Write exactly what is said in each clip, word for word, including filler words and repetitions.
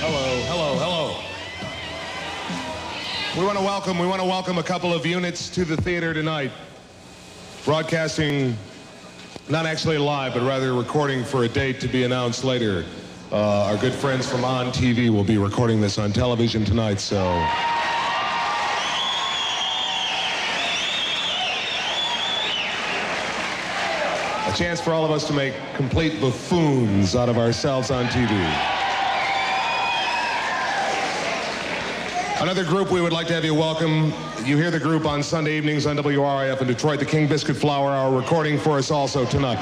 Hello, hello, hello. We want to welcome, we want to welcome a couple of units to the theater tonight. Broadcasting, not actually live, but rather recording for a date to be announced later. Uh, our good friends from On T V will be recording this on television tonight, so... a chance for all of us to make complete buffoons out of ourselves on T V. Another group we would like to have you welcome. You hear the group on Sunday evenings on W R I F in Detroit. The King Biscuit Flour are recording for us also tonight.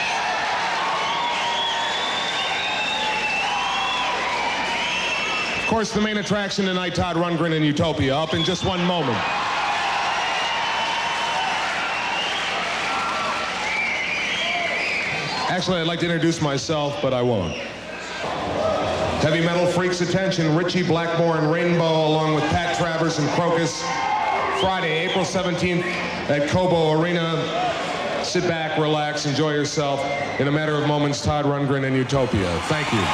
Of course, the main attraction tonight, Todd Rundgren and Utopia, up in just one moment. Actually, I'd like to introduce myself, but I won't. Heavy metal freaks attention, Richie Blackmore and Rainbow, along with Pat Travers and Crocus. Friday, April seventeenth at Cobo Arena. Sit back, relax, enjoy yourself. In a matter of moments, Todd Rundgren and Utopia. Thank you.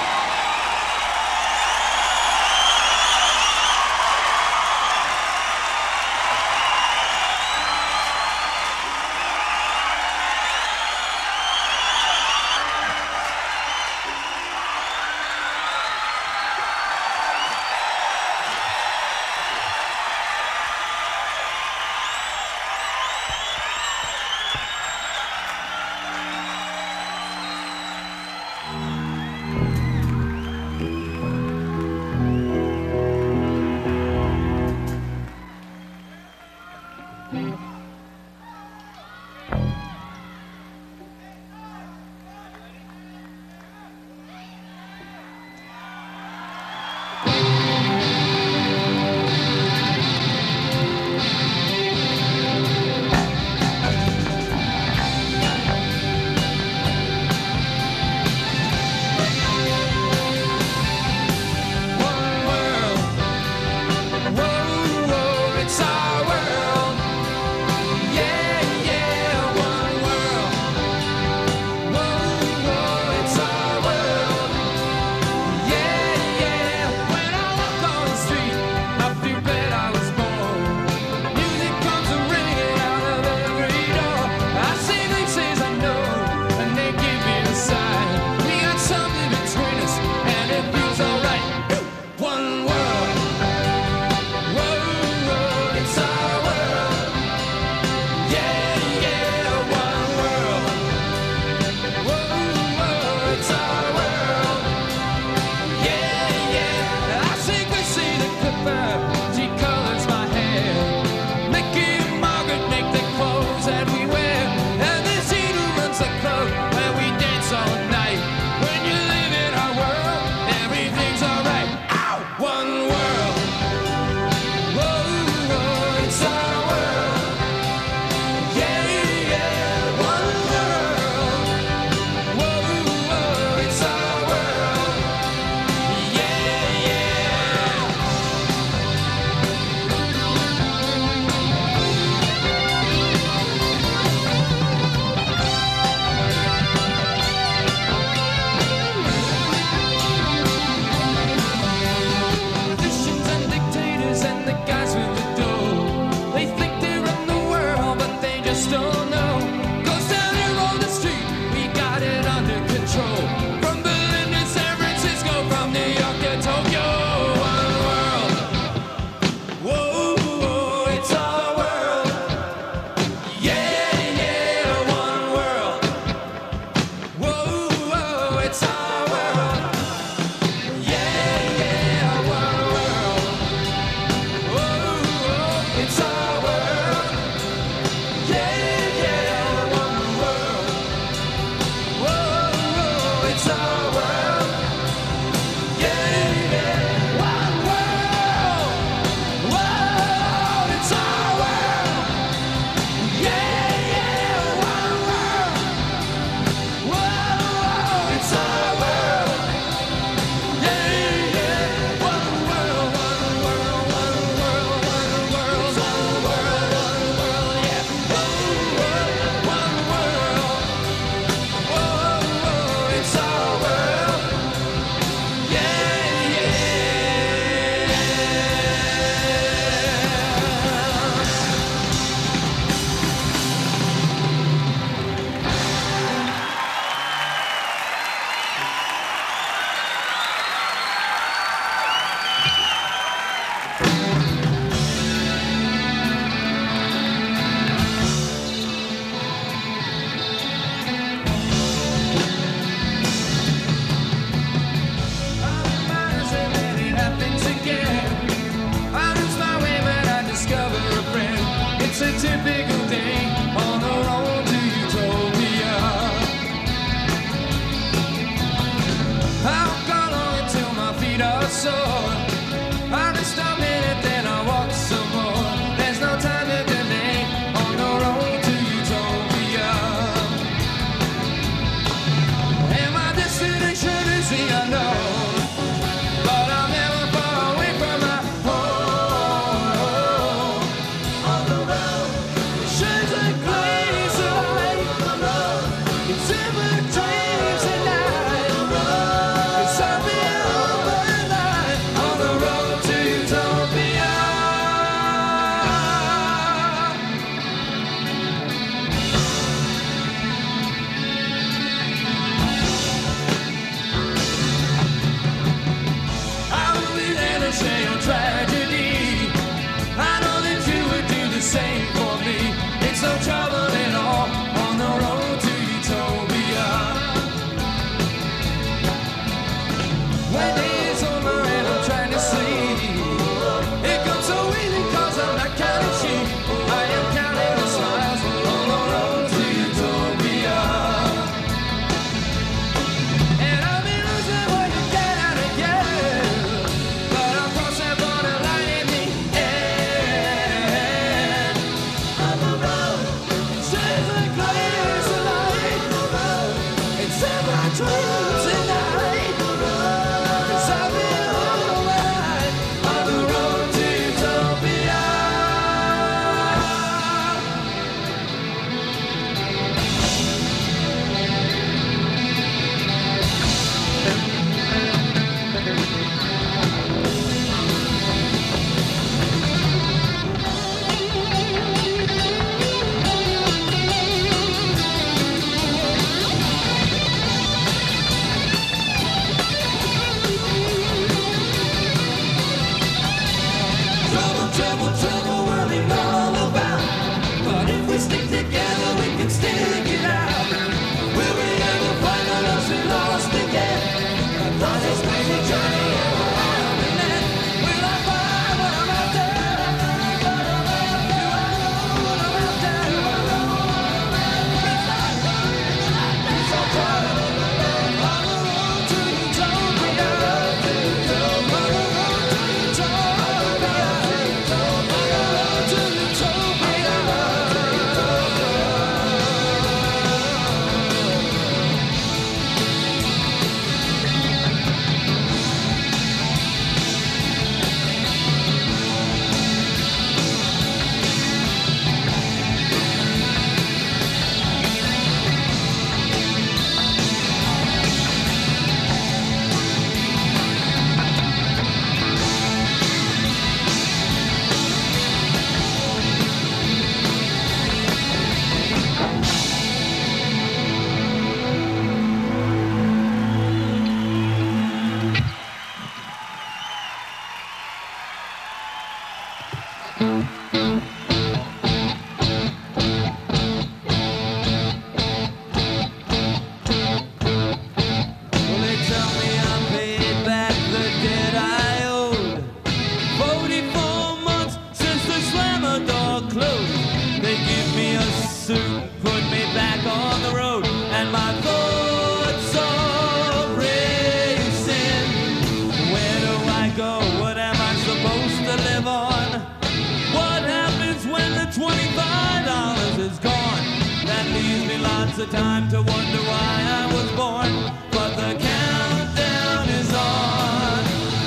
The time to wonder why I was born, but the countdown is on.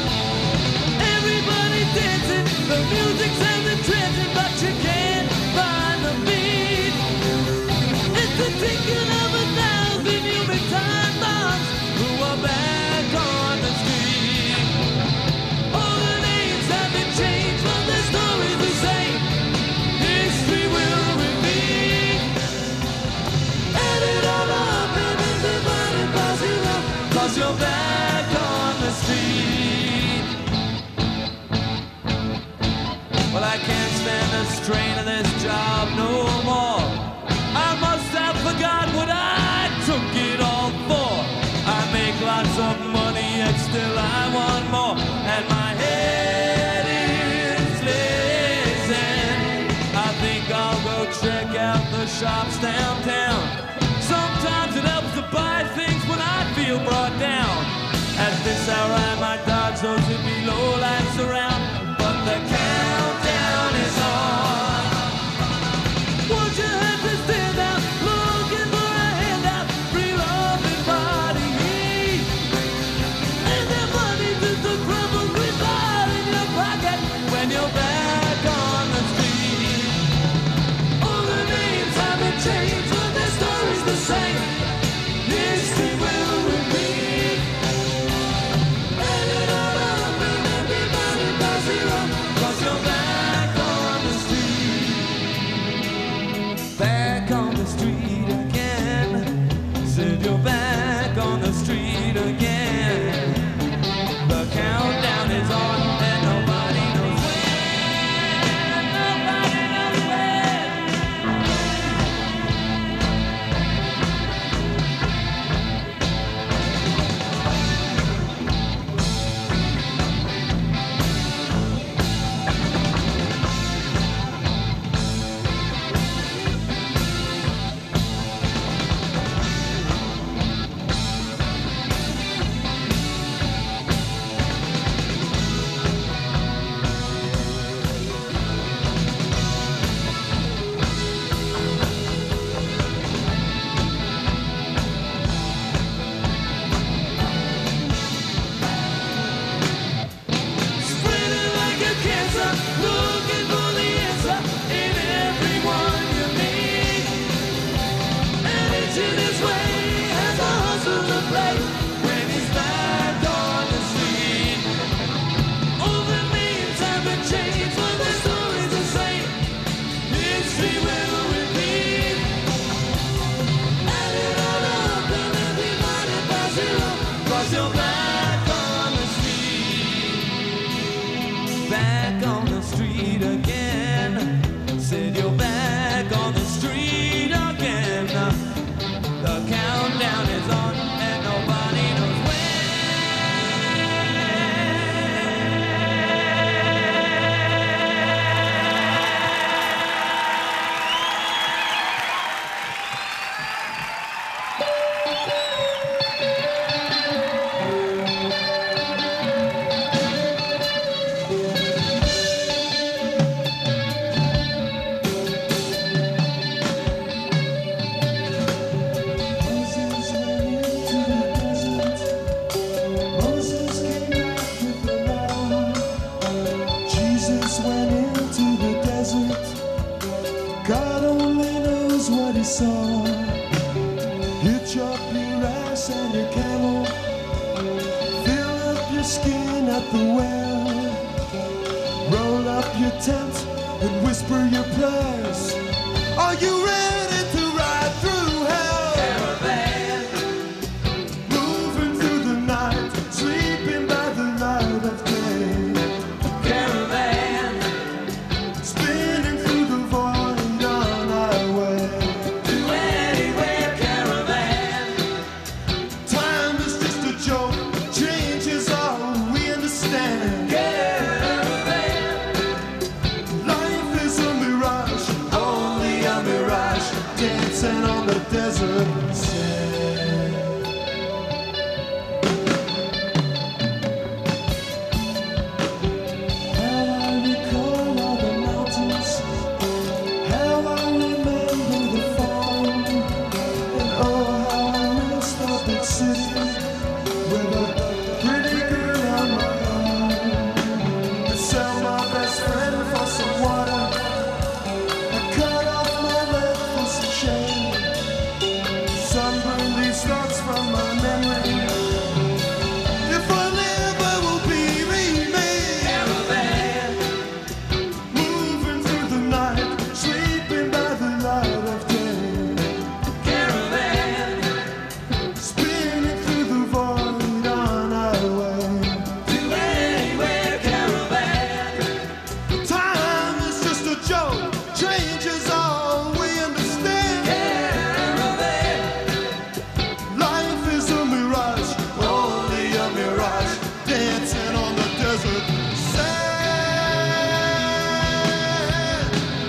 Everybody's dancing, the music's and the dancing, but you can't find the beat. It's the ticking of a thousand human time bombs who are back on the street. All the names have been changed, but the story's the same. History will repeat. Add it all up and everybody pass it up, 'cause you're back on the street. Well, I can't stand the strain of this job no more. I must have forgot what I took it all for. I make lots of money and still I want more, and my head is listening. I think I'll go check out the shops downtown. Sometimes it helps to buy things when I feel brought down. At this hour I might dodge those hippie lowlights around, but the countdown is on. Won't you have to stand out, looking for a handout, free love and body heat? And that money's just a crumble with blood in your pocket when you're back on the street. All the names haven't changed, but the story's the same. History will repeat. Add it all up and everybody pass it up, 'cause you're back on the street. Back on the street again. Said you're back on the street again. The countdown is on and nobody knows when. Nobody knows when. Spreading like a cancer, looking for the answer in everyone you meet. And each in his way has a hustle to play when he's back on the street. All the names haven't changed, but the story's the same. History will repeat. Add it all up and everybody pass it up, 'cause you're back on the street. Back on the street again. Said you're back on the street again. The countdown is on and nobody knows when. skin at the well. Roll up your tent and whisper your prayers. Are you ready to ride through hell? Caravan, Moving through the night, sleeping by the light of day. caravan, Spinning through the void on our way. to anywhere, caravan, Time is just a joke, change is all we understand. caravan, Life is a mirage, only a mirage, dancing on the desert sand. How I recall all the mountains, how I remember the farm, and oh how I miss the big city with a pretty girl on my arm. I sell my best friend for some water. I cut off my leg for some shade. Sunburn these thoughts from my memory. If I live, I will be remade. caravan, Moving through the night, sleeping by the light of day. caravan, Spinning through the void on our way. to anywhere, caravan, Time is just a joke, change is all we understand. caravan, Life is a mirage, only a mirage, dancing on the desert sand.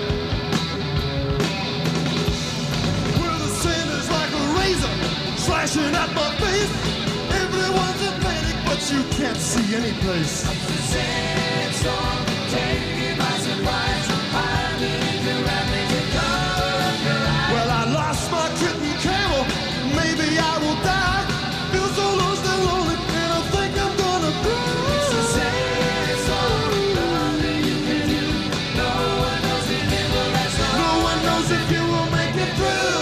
Where the sand is like a razor, slashing at my face. Everyone's in panic, but you can't see any place. sandstorm, take me by surprise. I need to wrap me to cover your eyes. Well, I lost my kitten camel, maybe I will die. Feel so lost and lonely, and I think I'm gonna It's a cry. sandstorm, nothing you can do. No one knows if it will last long. No one knows if you will make it through.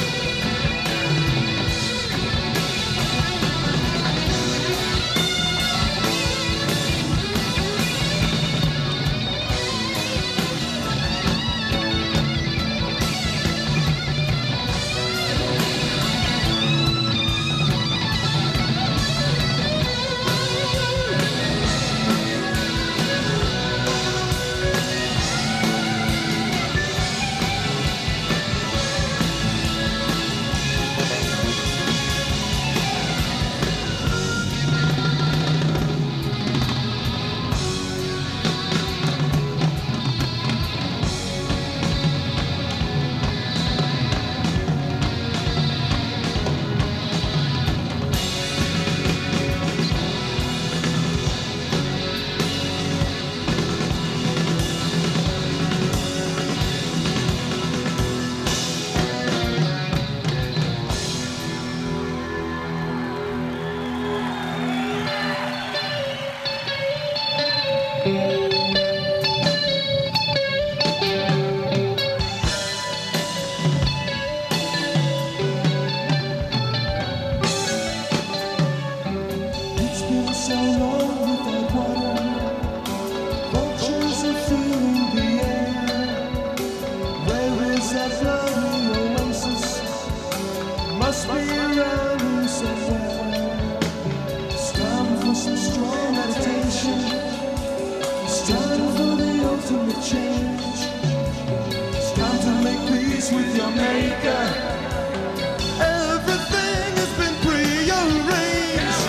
It's been so long without water. Vultures are filling the air. Where is that bloody oasis? Must be around here somewhere. It's time for some strong meditation. It's time for the ultimate change. It's time to make peace with your maker. Everything has been prearranged.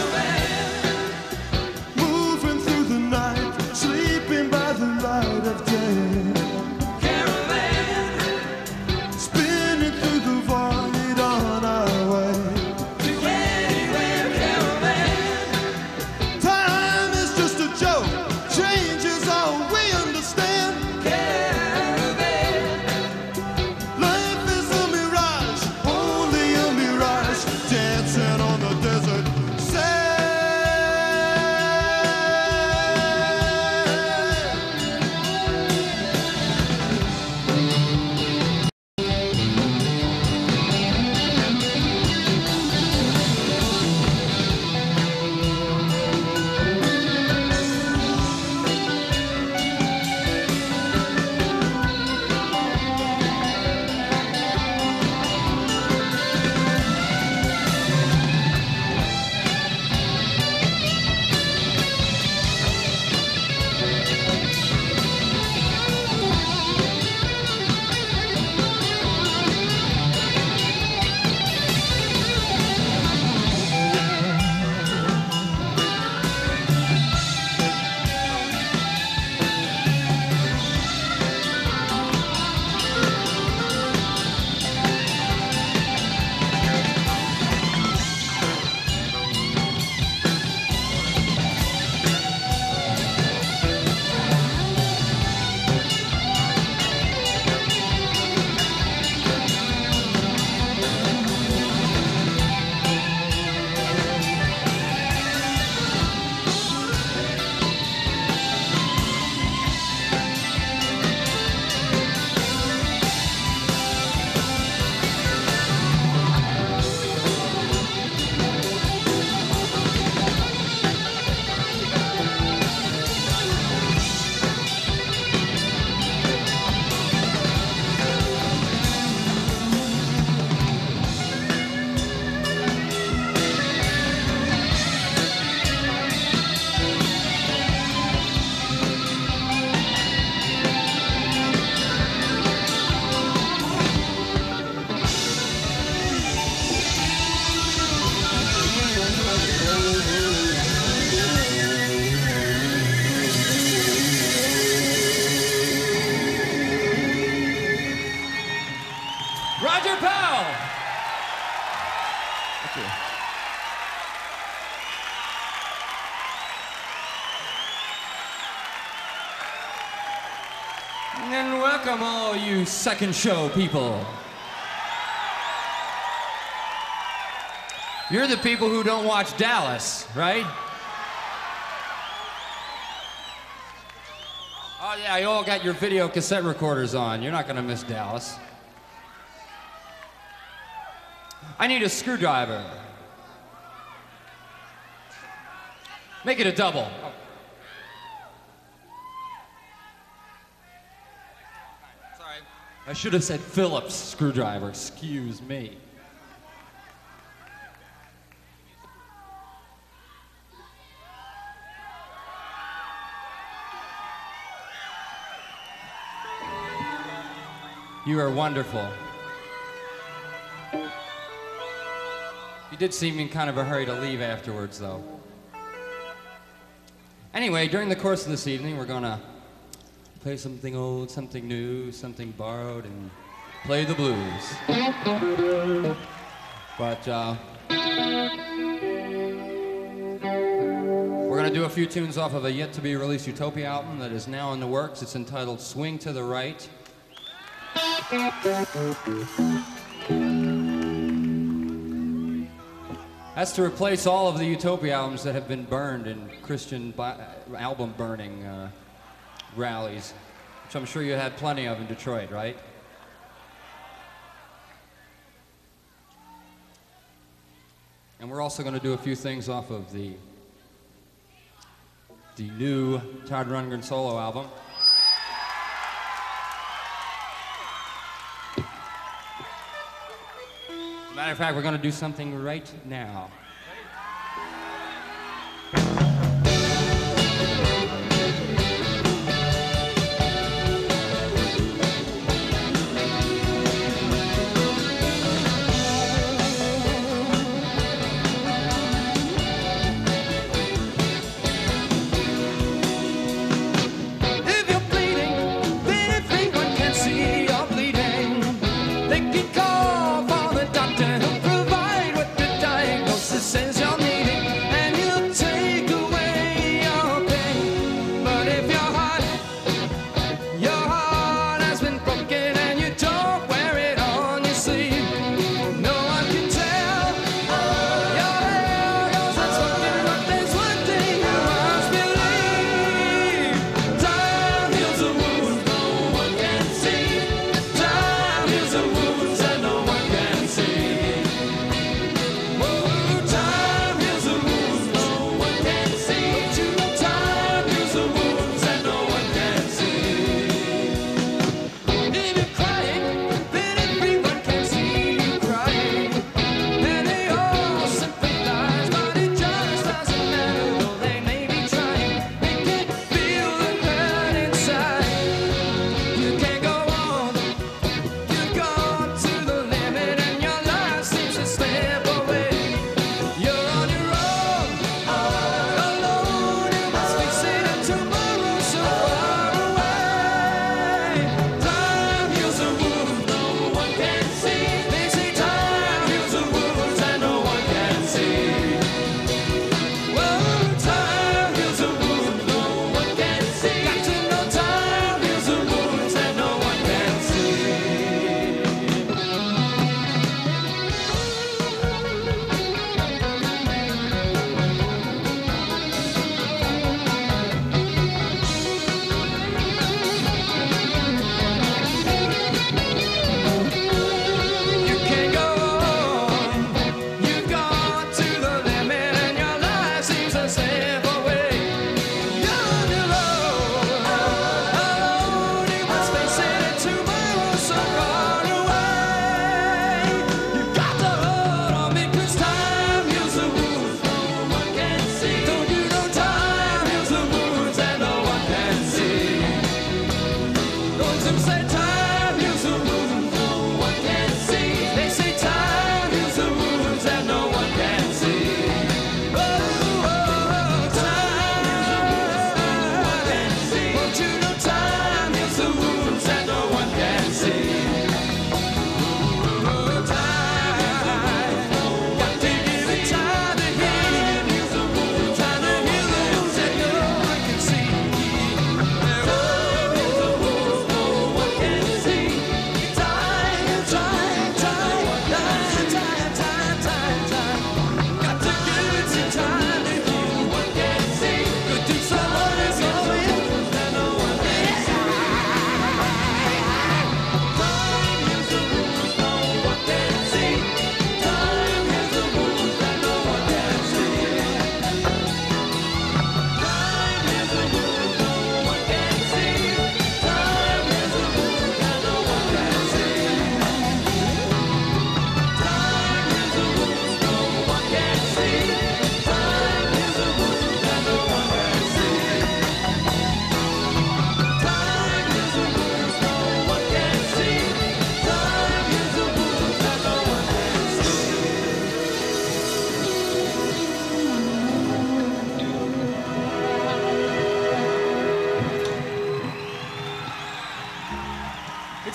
Moving through the night, sleeping by the light of day. Caravan, Spinning through the void on our way. to anywhere, caravan, Time is just a joke, change is all we understand. caravan, Life is a mirage, And welcome all you second show people. You're the people who don't watch Dallas, right? Oh yeah, you all got your video cassette recorders on. You're not gonna miss Dallas. I need a screwdriver. Make it a double. Sorry. I should have said Phillips screwdriver, excuse me. You are wonderful. You did seem in kind of a hurry to leave afterwards, though. Anyway, during the course of this evening, we're gonna play something old, something new, something borrowed, and play the blues. But uh, we're gonna do a few tunes off of a yet-to-be-released Utopia album that is now in the works. It's entitled Swing to the Right. That's to replace all of the Utopia albums that have been burned in Christian album burning uh, rallies, which I'm sure you had plenty of in Detroit, right? And we're also going to do a few things off of the the new Todd Rundgren solo album. Matter of fact, we're going to do something right now. If you're bleeding, then everyone can see you're bleeding. They can call for the doctor who'll provide what the diagnosis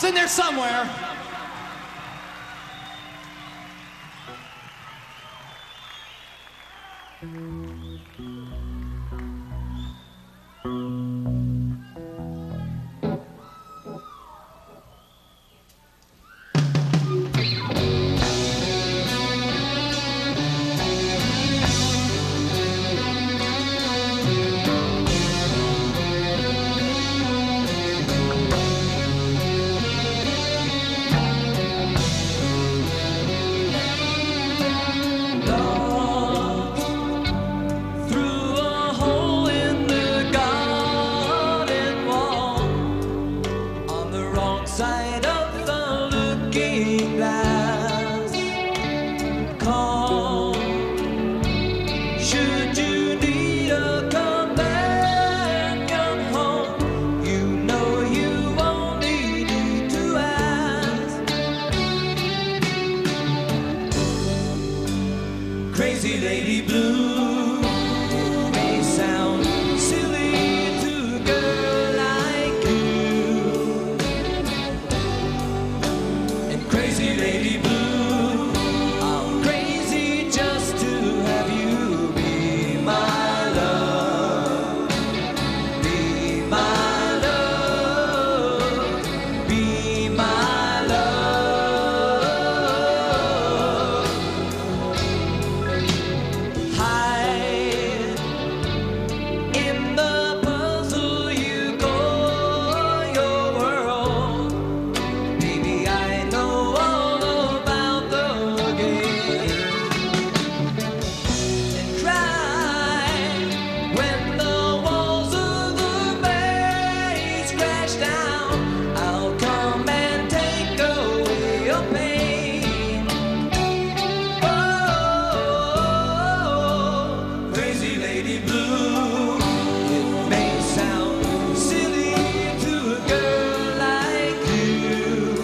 It's in there somewhere. Crazy Lady Blue may sound silly to a girl like you. And Crazy Lady Blue, I'm crazy just to have you be my love. Be my love. Be my love. Hide in the puzzle you call your world. Baby, I know all about the game. And cry when the walls of the maze crash down. I'll come and take away your pain. Oh, Crazy Lady Blue, it may sound silly to a girl like you.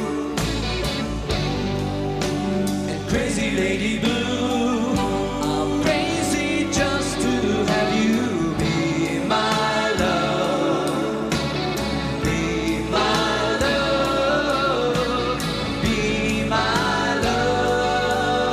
And Crazy Lady Blue, I'm crazy just to have you be my love. Be my love. Be my love.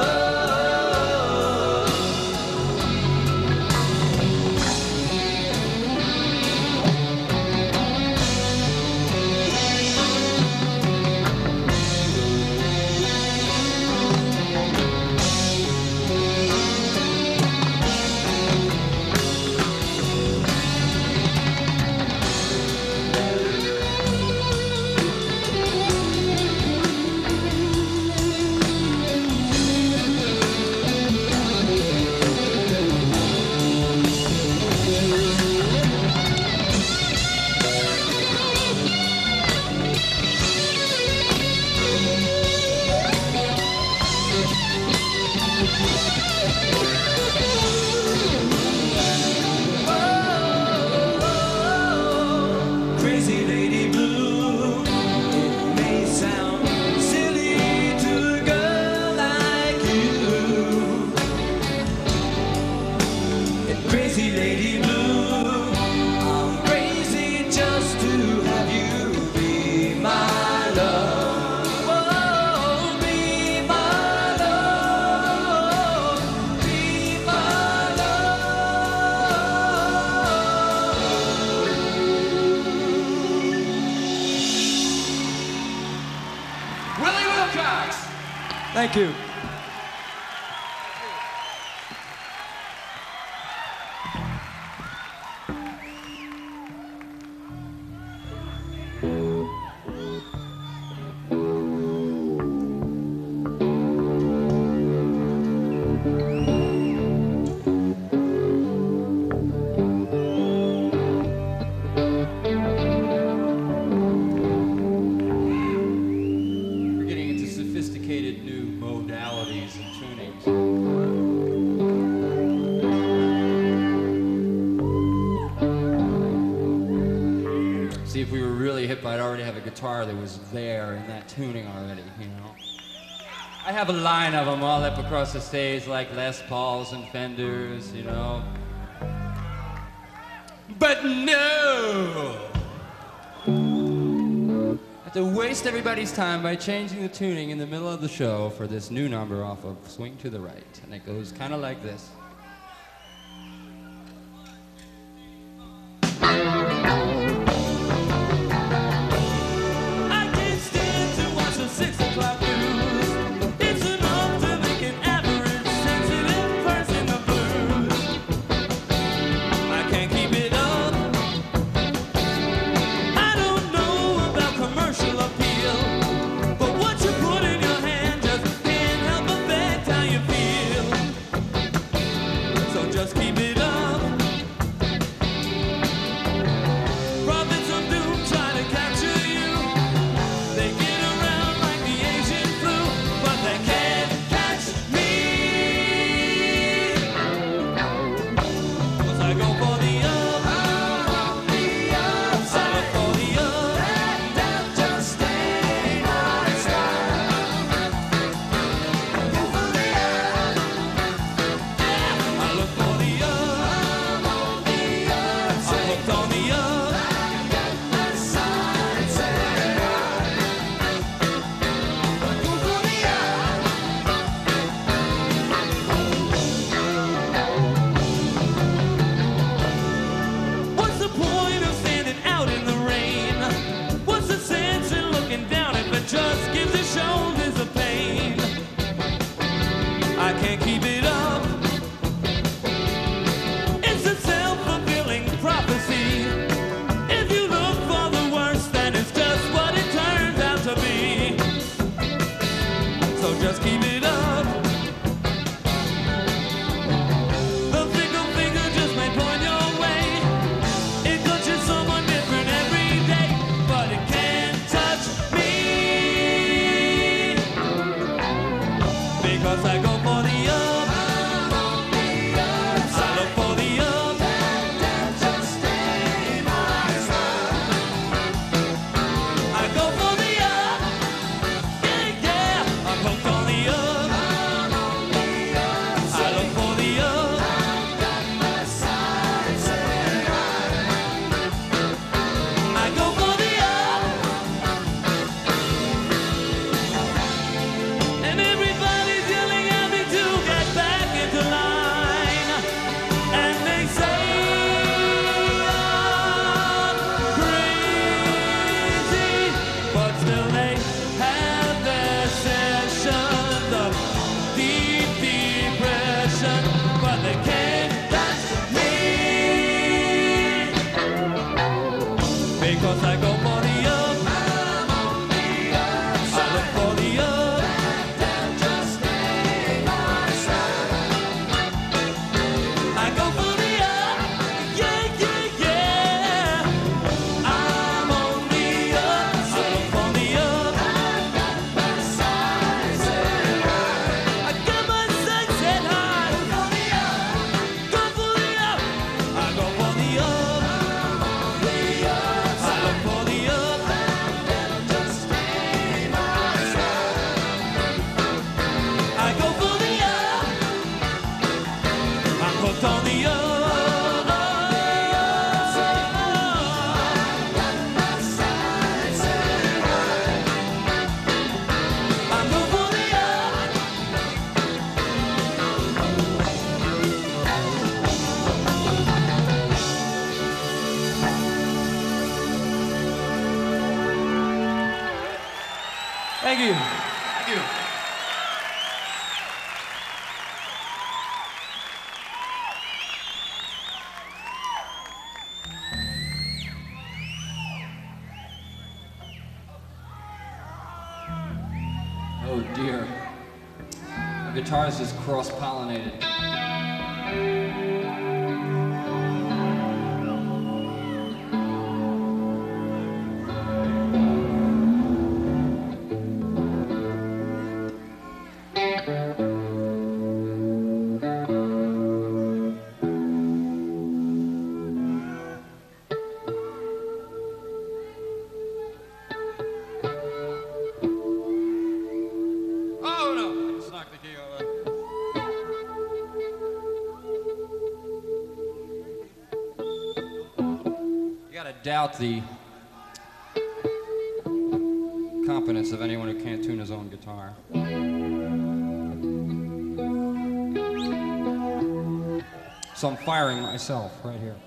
Crazy Lady Blue, it may sound silly to a girl like you. And Crazy Lady Blue, I'm crazy just to have you be my love. Oh, be my love. Be my love. Willie Wilcox. Thank you. We're getting into sophisticated new modalities and tunings. See, if we were really hip, I'd already have a guitar that was there in that tuning already, you know. I have a line of them all up across the stage, like Les Pauls and Fenders, you know. But no! I to waste everybody's time by changing the tuning in the middle of the show for this new number off of Swing to the Right. And it goes kind of like this. I can't stand to watch the six o'clock news. It's enough to make an average sensitive person the blues. I can't keep it up. I don't know about commercial appeal, but what you put in your hand just can't help affect how you feel. So just keep it up. Prophets of doom try to capture you. They get around like the Asian flu, but they can't catch me. 'Cause I go for the up, I look for the up, just stay my style. Go for the up, yeah, I look for the up, I'm hooked on the up. What's the point of standing out in the rain? What's the sense in looking down if it just gives your shoulders a pain? I can't keep it up. It's a self-fulfilling prophecy. If you look for the worst, then it's just what it turns out to be. So just keep it up. The fickle finger just may point your way. It touches someone different every day, but it can't touch me. Because I go for the up, I look for the up, just stay my style. I go for the up, yeah, yeah, I'm hooked on the up, I look for the up, I go for the up, and everybody's yelling at me to get back into line, and they say I'm crazy, but still they have their sessions of deep depression, but they can't touch me. Because I go for the up, I look for the up, just stay my side. I go for the up, yeah, yeah, yeah. I'm on the up, I look for the up, I got my sights set high. I got my sights set high. Go for the up, I go for the up. I look for the up, just stay my side. I go for the up, I'm hooked on the up. I go for the up. Thank you. Thank you. Oh dear. My guitar's just cross-pollinated. Oh no! I just knocked the key over. You gotta doubt the competence of anyone who can't tune his own guitar. So I'm firing myself right here.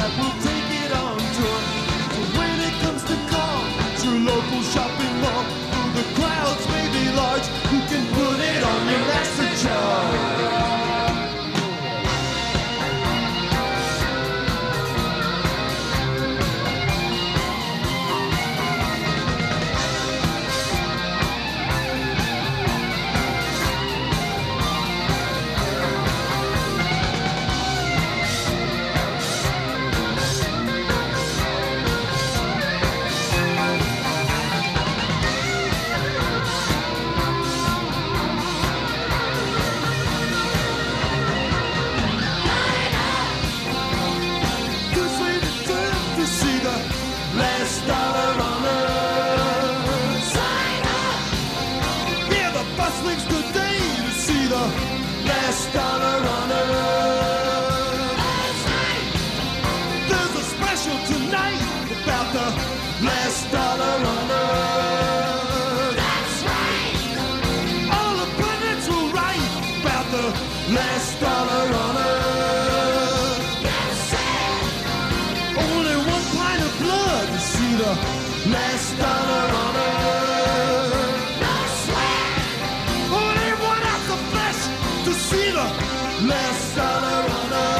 tonight we'll take it on tour. So when it comes to call, it's your local shopping mall. Though the crowds may be large, you can put it on your master chart. Last dollar runner. That's right. There's a special tonight about the last dollar runner. That's right. All the pundits will write about the last dollar runner. That's it. Only one pint of blood to see the last dollar runner. See the last dollar runner.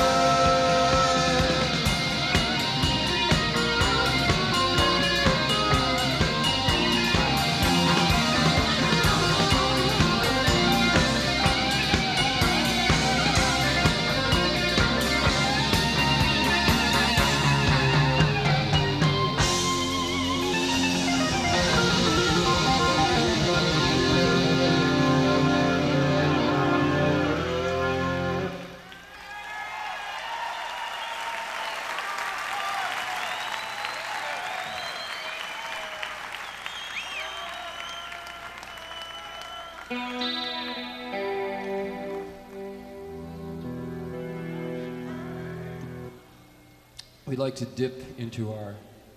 We'd like to dip into our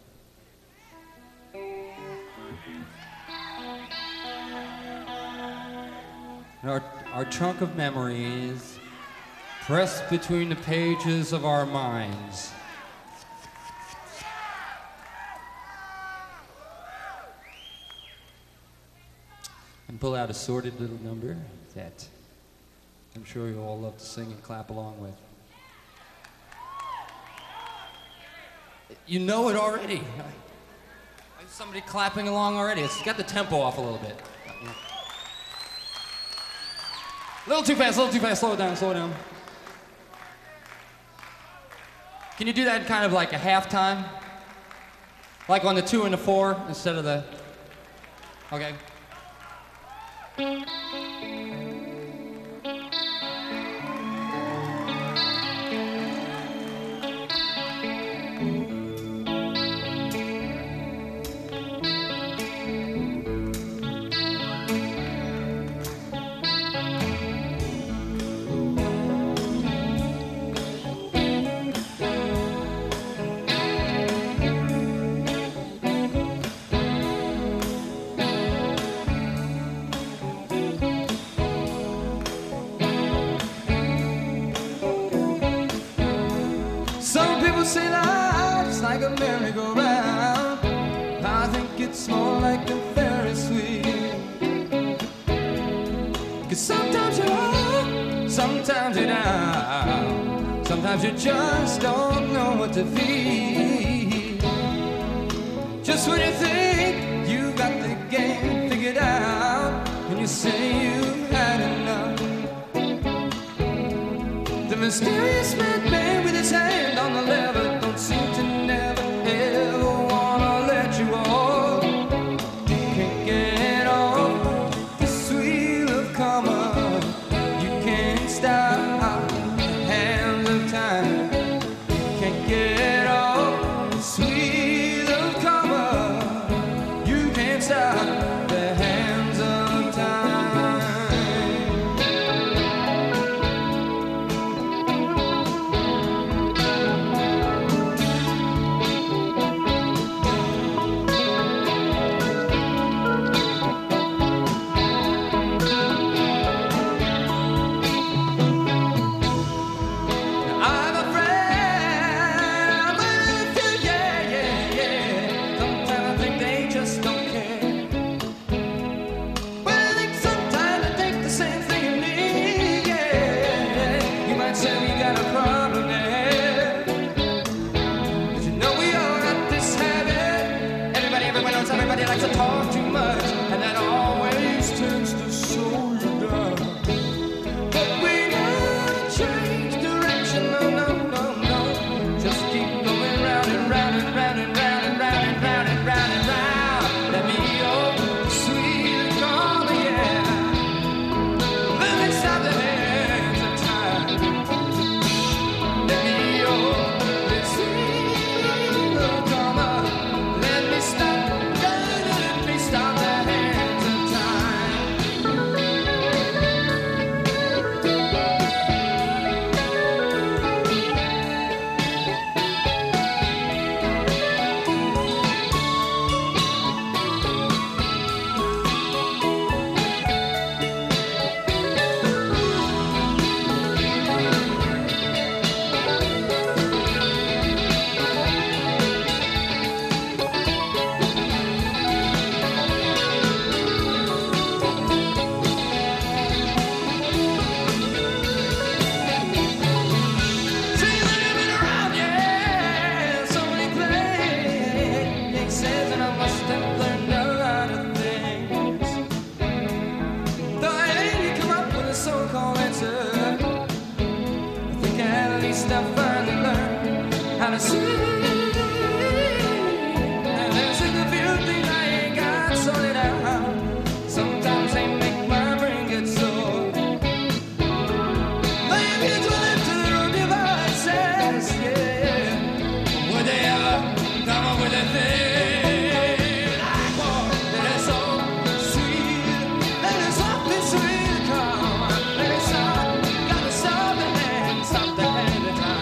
our, our trunk of memories pressed between the pages of our minds. And pull out a sorted little number that I'm sure you all love to sing and clap along with. You know it already. Somebody clapping along already. It's got the tempo off a little bit. A little too fast, a little too fast. Slow it down, slow it down. Can you do that in kind of like a halftime? Like on the two and the four instead of the... Okay. Say life's like a merry-go-round. I think it's more like a Ferris wheel. 'Cause sometimes you're up, sometimes you're down. Sometimes you just don't know what to feel. Just when you think you got the game figured out, and you say you had enough, the mysterious man with his hand on the lever don't seem to never ever wanna let you off. Can't get off this wheel of karma. You can't stop the hands of time. Can't get off this wheel of karma. round and round and round and round and round and round and round. Let me oh, sweet karma, yeah. Let me stop the hands of time. Let me oh, this sweet karma. Let me stop, let me stop the hands of time. I finally learned how to see. And there's a few things I ain't got sorted out. Sometimes they make my brain get sore. Maybe it's left to their own devices, yeah. Would they ever come up with a thing like war? That is so sweet, that is awfully sweet. Come on, let it stop, gotta stop the hand, stop the hand.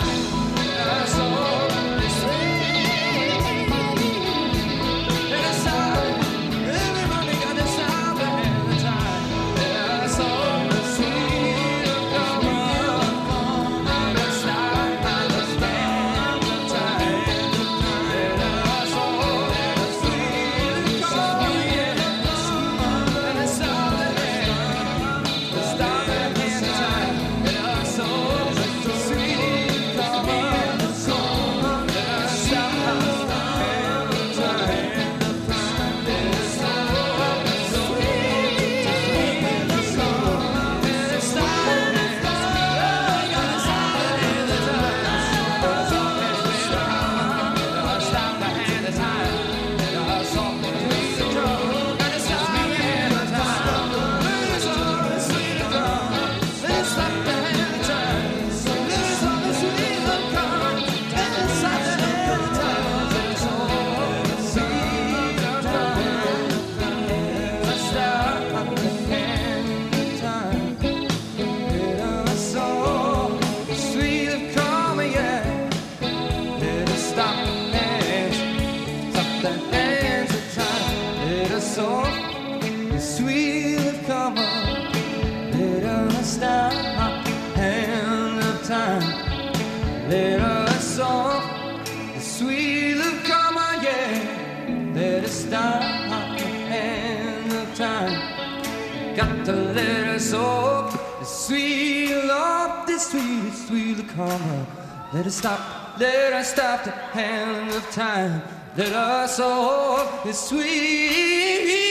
Let us off the sweet of karma, yeah. Let us stop the hand of time. Got to let us off the sweet of the sweet, sweet of karma. Let us stop, let us stop the hand of time. Let us off the sweet.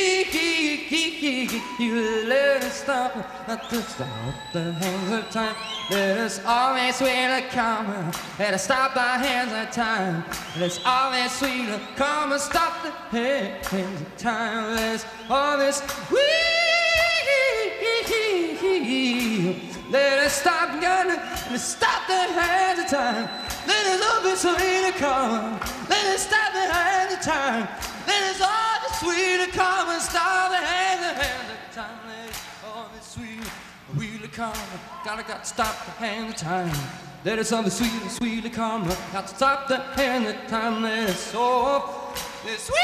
Let us stop, not to stop the hands of time. Let us always sweet the karma. Let us stop the hands of time. Let us always sweet the karma. Stop the hands of time. Let us always sweet. Let us stop, let us stop the hands of time. Let us always sweet the karma. Let us stop the hands of time. Let us always sweet the karma. Stop the hands of hands of time. Let us always sweet. Wheelie karma, gotta got to stop the hand of time. Let us on the sweet, sweetly karma, got to stop the hand of time. Let us off the sweet.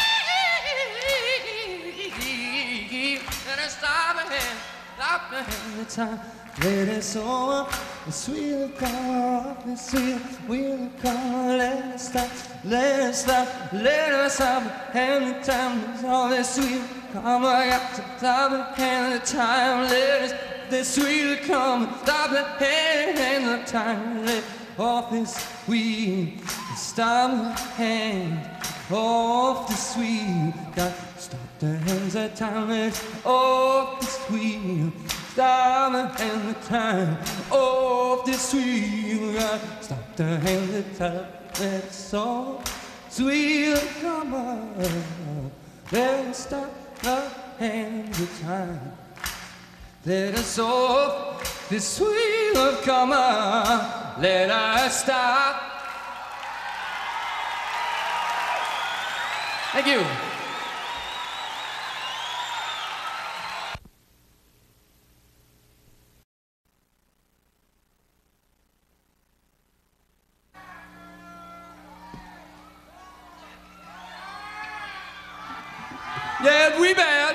Let us stop the hand, stop the hand of time. Let us off the sweet karma, the sweet wheel karma. Let us stop, let us stop, let us stop the hand of time. Let us all this sweet karma, got to stop the hand of time. Let us the sweet karma, stop the hand of time. Let off this sweet, stop the hand off the sweet. Got stop the hands of time. Let off the sweet, stop the hand of time. Off the sweet, got stop the hands of time. Let's all. sweet comer. Let's stop the hands of time. Let us off this wheel of karma. Let us stop. Thank you. Yeah, we bad.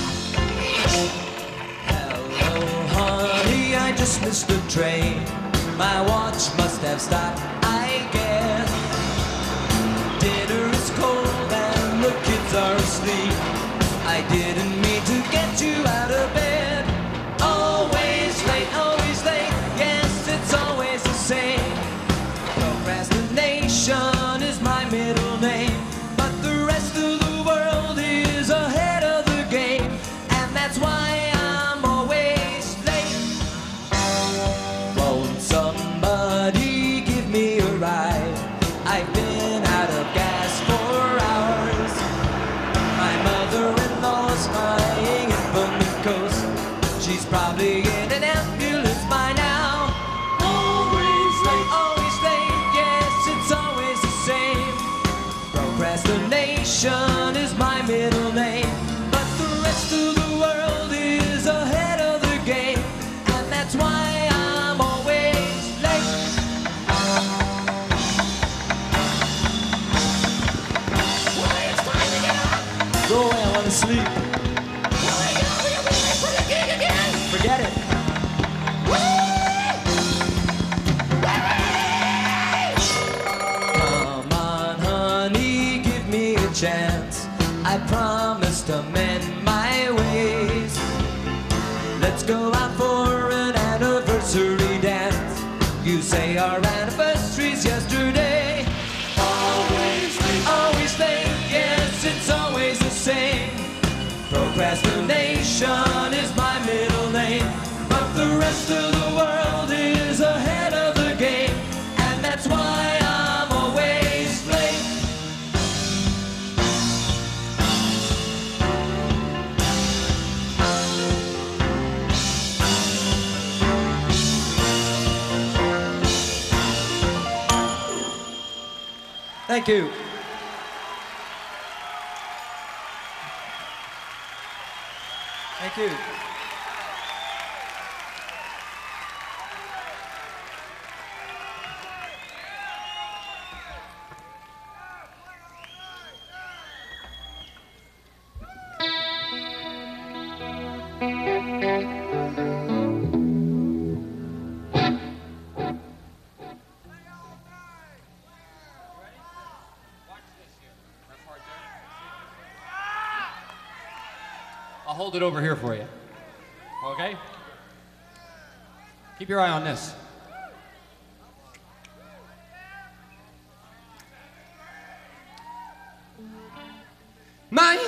Missed the train My watch must have stopped, I guess. Dinner is cold and the kids are asleep. I didn't mean to get you out of bed. Always late, always late. Yes, it's always the same. Procrastination is my middle name, but the rest of the world is ahead of the game, and that's why I'm always late. Won't somebody give me a ride? I've been out of gas for hours. My mother-in-law's crying in Pamicos. She's probably in an ambulance by now. Always late, always late. Yes, it's always the same. Procrastination is my middle name, but the rest of the world is ahead of the game, and that's why I'm always late. Well, it's time to get up. Go away, I want to sleep. Forget it. Come on, honey, give me a chance. I promise to mend my ways. Let's go out for an anniversary dance. You say our anniversary's yesterday. Always late, always late. Yes, it's always the same. Procrastination is my middle name, but the rest of the world is ahead of the game, and that's why I'm always late. Thank you. Thank you. I'll hold it over here for you. Okay? Keep your eye on this. My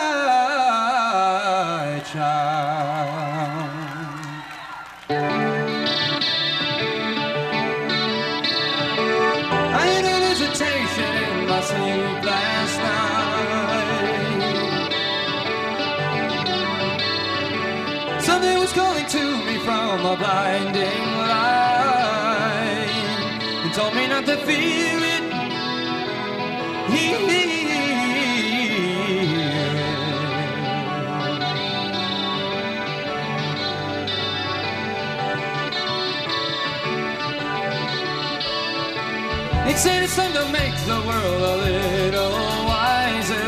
eye child, I had an hesitation in my sleep last night. Something was calling to me from a blinding light and told me not to fear it. It said it's time to make the world a little wiser.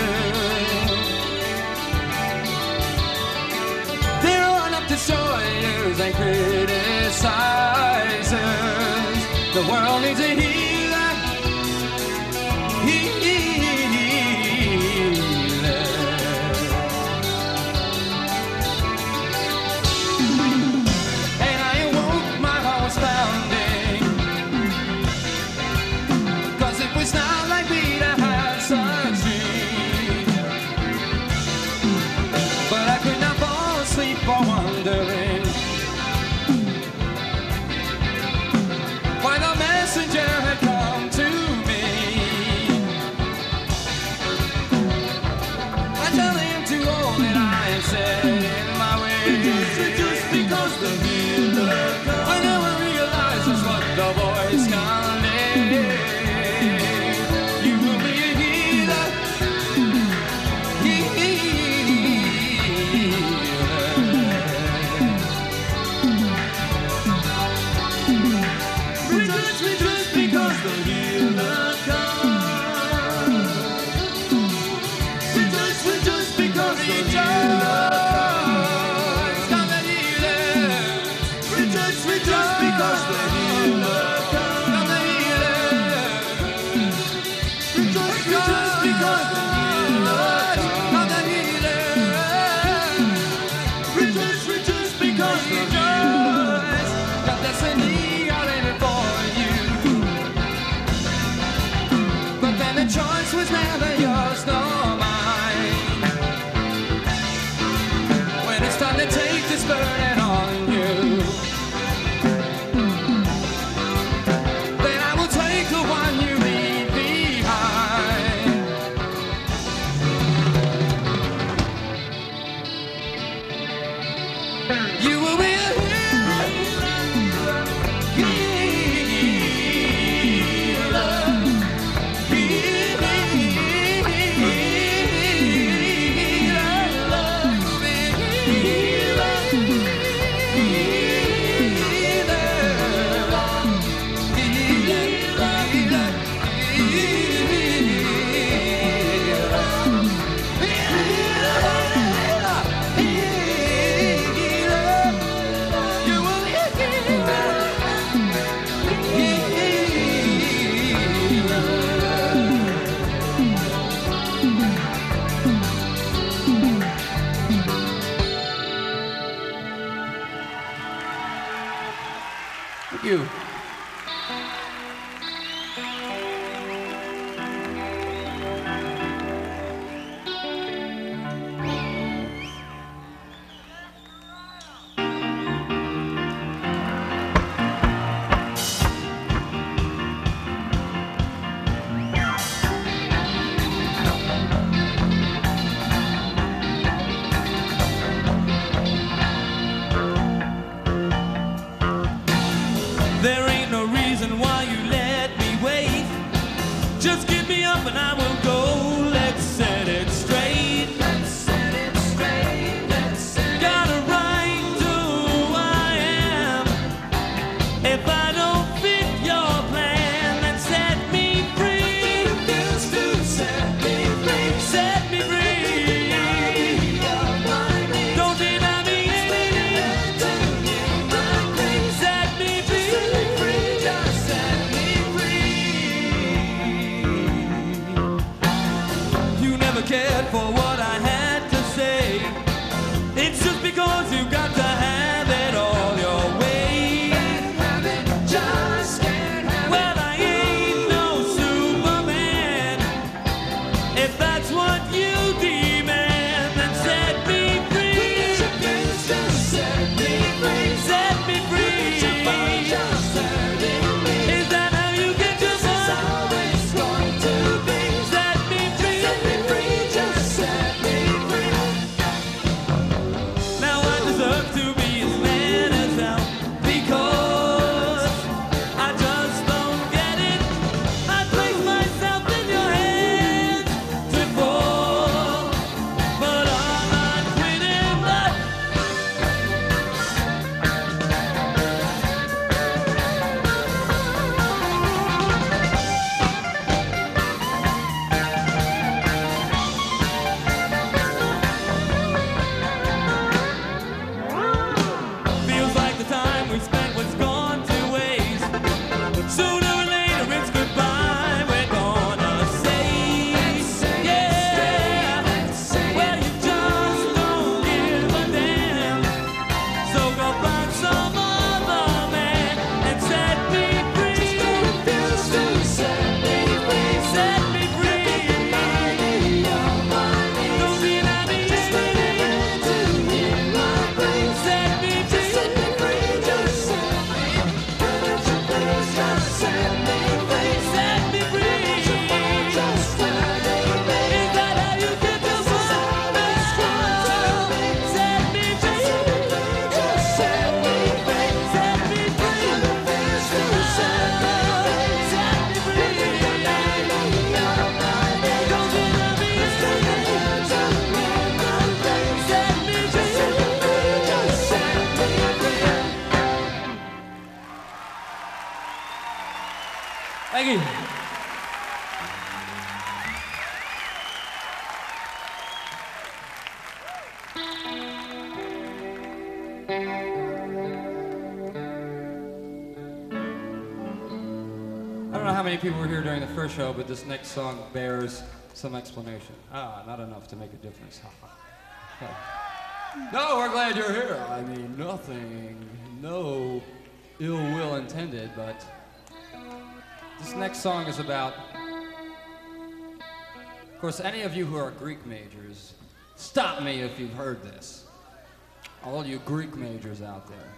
There are enough destroyers and criticizers. The world needs a healer. Healer. And I awoke, my heart was pounding. It's not like me to have such dreams, but I could not fall asleep for wondering why the messenger had come to me. I tell him to hold it, I am set in my way. Just because the healer comes, I never realized just what the voice can live. Just because the destiny all in it for you. But then the choice was never yours nor mine. When it's time to take this burden on you, then I will take the one you leave behind. You will be a healer, healer, Thank you. There ain't no reason why you let me wait. Just give me up and I will go. Let's set it straight. Let's set it straight. Let's set it Got a right to who I am. If I don't fit your plan, then set me free. Refuse to set me free. Set me free. Don't deny me anything. Set me free. Just set me free. You never cared for what I had to say. It's just because you got to have it all your way. Can't have it, just can't have well, it. Well, I ain't no Superman. If that's what you demand, then set me free. Just set me free. Set me free. Just set me free. Is that how you get your fun? This is how it's going to be. Set me free. Set me free. Just set me free. Now I deserve to be as mad as hell because I just don't get it. I place myself in your hands to fall, but I'm not quitting. But feels like the time we spent was gone to waste. Sooner or later it's goodbye. We're gonna say, yeah. Well, you just don't give a damn. So go find some other man and set me free. Refuse to set me free. Set me free. Don't deny me anything. Set me free. Set me free. Just set me free. Just set me free. Set me free. Just set me free. Is that how you get the fun? Set me free. Just set me free. Set me free. Just set me free. Set me free. Don't deny me anything. Set me free. Just set me free. Thank you. I don't know how many people were here during the first show, but this next song bears some explanation. Ah, not enough to make a difference. No, we're glad you're here. I mean, nothing. No. ill will intended, but this next song is about, of course, any of you who are Greek majors, stop me if you've heard this. All you Greek majors out there.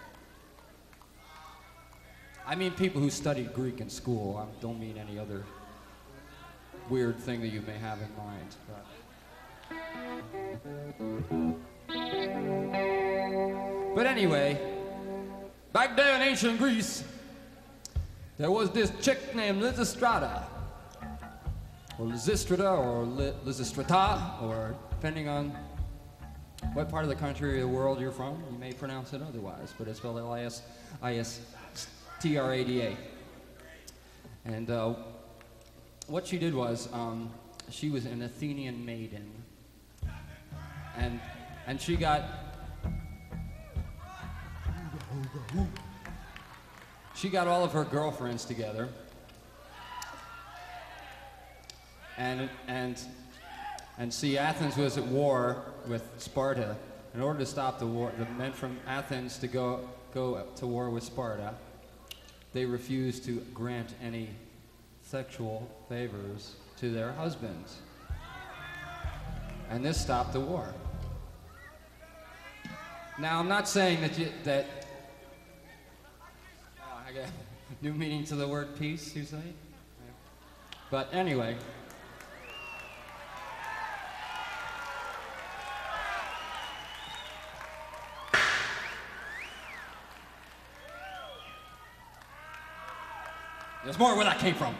I mean people who studied Greek in school. I don't mean any other weird thing that you may have in mind. But, but anyway, back there in ancient Greece, there was this chick named Lysistrata, or Lysistrata, or Li- Lysistrata, or depending on what part of the country or the world you're from, you may pronounce it otherwise, but it's spelled L I S I S T R A D A. And uh, what she did was, um, she was an Athenian maiden, and and she got she got all of her girlfriends together, and and and see, Athens was at war with Sparta. In order to stop the war, the men from Athens to go go to war with Sparta, they refused to grant any sexual favors to their husbands. And this stopped the war. Now, I'm not saying that you, that, oh, I got new meaning to the word peace, you say? But anyway. There's more where that came from.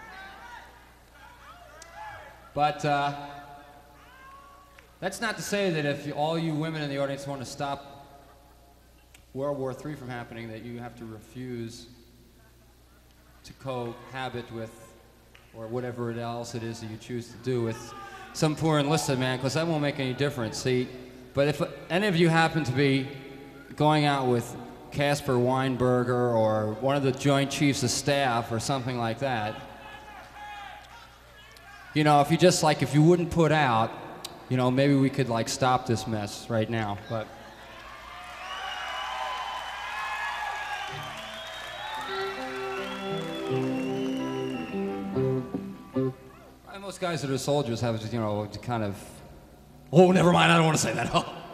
But uh, that's not to say that if you, all you women in the audience want to stop World War Three from happening, that you have to refuse to cohabit with, or whatever else it is that you choose to do with some poor enlisted man, because that won't make any difference. See, but if any of you happen to be going out with Casper Weinberger or one of the Joint Chiefs of Staff or something like that, you know, if you just like, if you wouldn't put out, you know, maybe we could like stop this mess right now. But most guys that are soldiers have, you know, kind of, oh, never mind, I don't want to say that.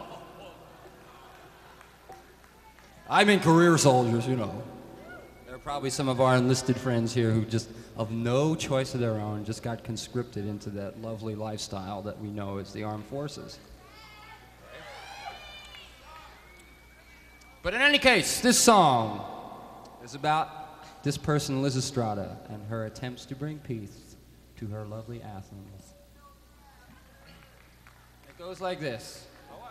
I mean career soldiers, you know. There are probably some of our enlisted friends here who just, of no choice of their own, just got conscripted into that lovely lifestyle that we know as the armed forces. But in any case, this song is about this person, Lysistrata, and her attempts to bring peace to her lovely Athens. It goes like this.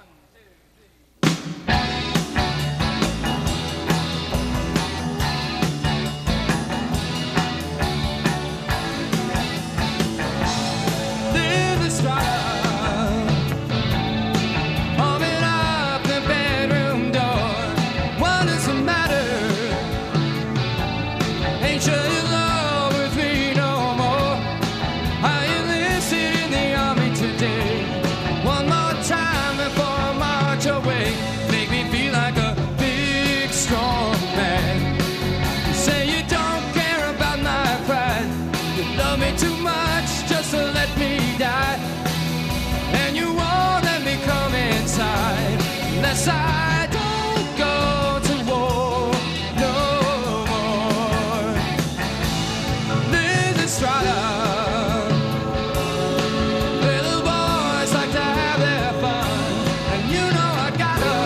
I don't go to war no more. Lysistrata, little boys like to have their fun, and you know I gotta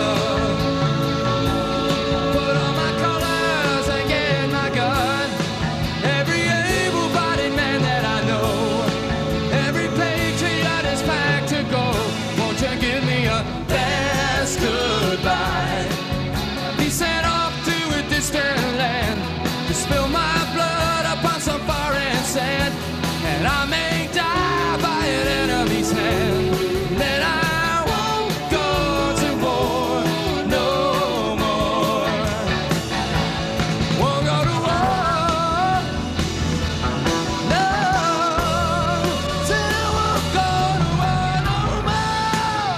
put on my colors and get my gun. Every able-bodied man that I know, every patriot is packed to go. Won't you give me a last goodbye? He set off to a distant land to spill my blood upon some foreign sand, and I may die by an enemy's hand. Then I won't go to war no more. Won't go to war. No, said I won't go to war no more.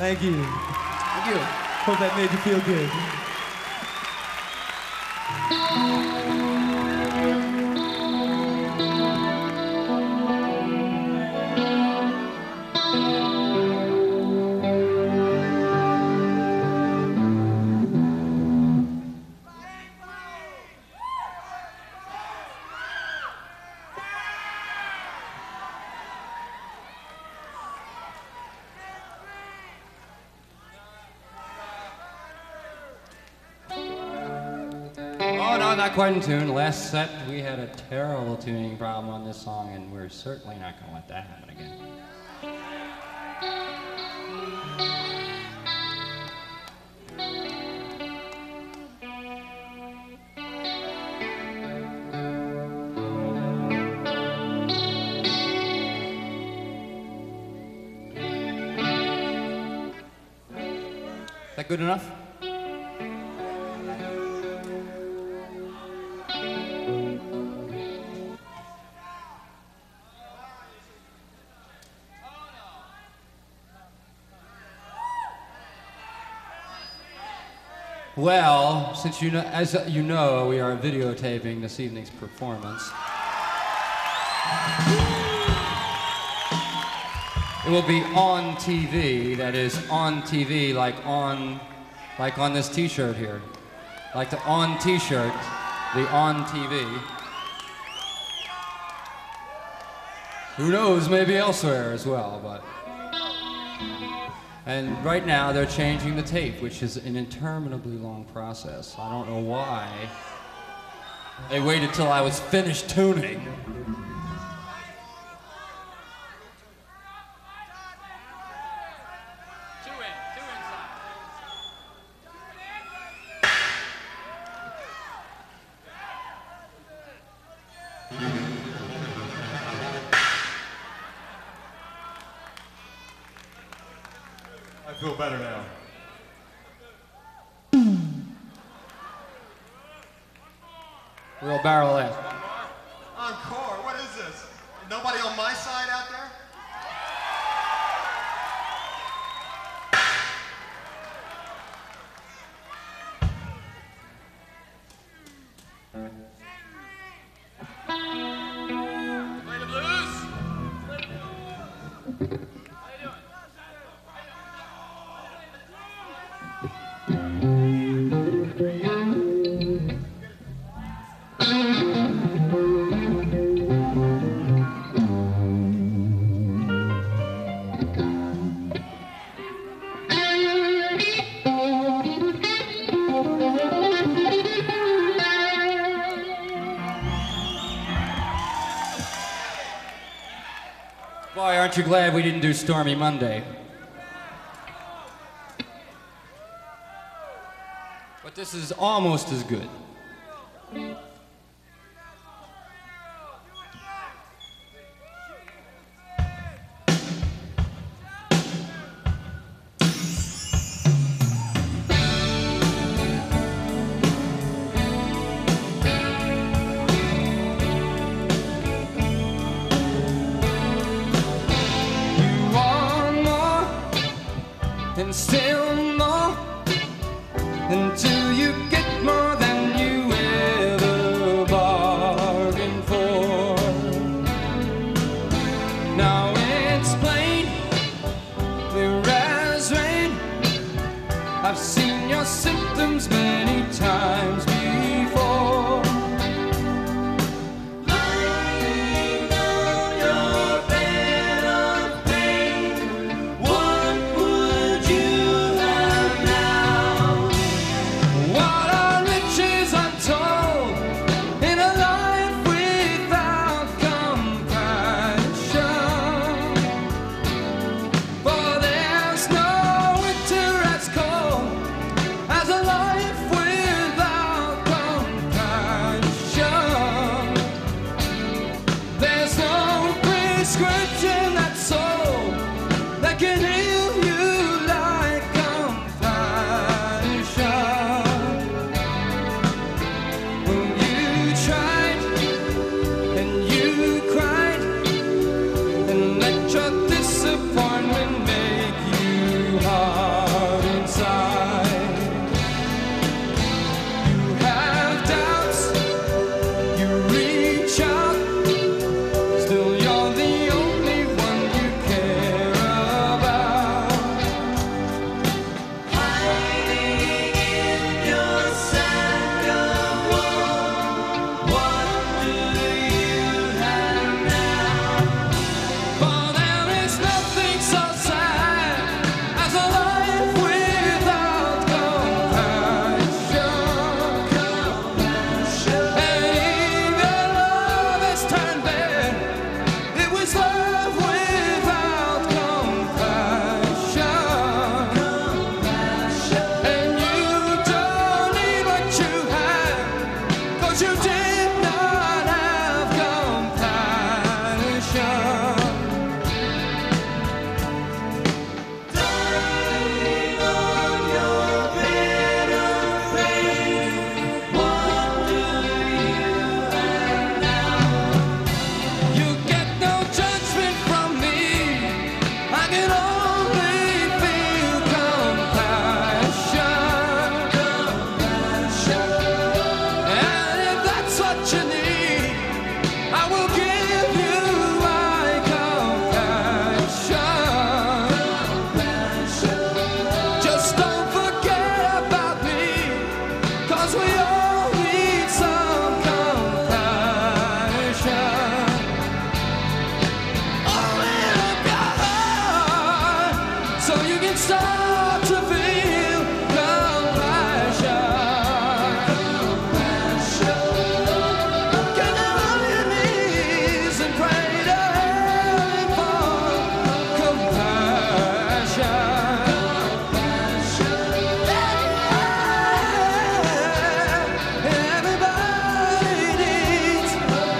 Thank you. Thank you. Hope that made you feel good. Oh, no, not quite in tune. Last set, we had a terrible tuning problem on this song, and we're certainly not going to let that happen again. Is that good enough? Well, since you know, as you know, we are videotaping this evening's performance. It will be on T V. That is on T V, like on, like on this T-shirt here, like the on T-shirt, the on T V. Who knows? Maybe elsewhere as well, but. And right now they're changing the tape, which is an interminably long process. I don't know why. They waited till I was finished tuning. I feel better now. Real barrel ass. Encore, what is this? Nobody on my side out there? Play the blues. Boy, aren't you glad we didn't do Stormy Monday? But this is almost as good. And still more until you get more than you ever bargained for. Now it's plain, clear as rain. I've seen your symptoms many times before. Lying on your bed of pain, what would you have now? What are riches untold in a life without compassion? For there's no winter as cold as a life without compassion. There's no prescription that's sold that can heal you like compassion. Well, you tried and you cried and let your disappointment make you hard. can only feel compassion. And if that's what you need, I will give you my compassion. Just don't forget about me, 'cause we all need some compassion. Open up your heart so you can start to feel compassion. Get on your knees and pray to heaven for compassion. Everybody needs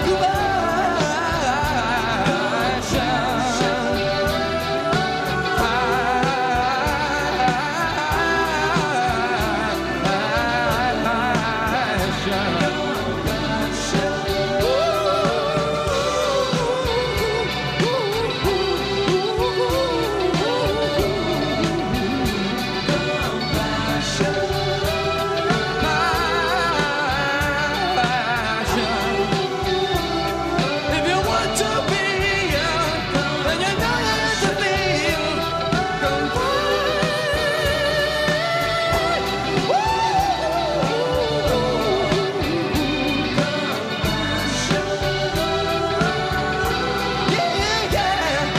If you want to be young, then you know you have to feel compassion. Yeah, yeah.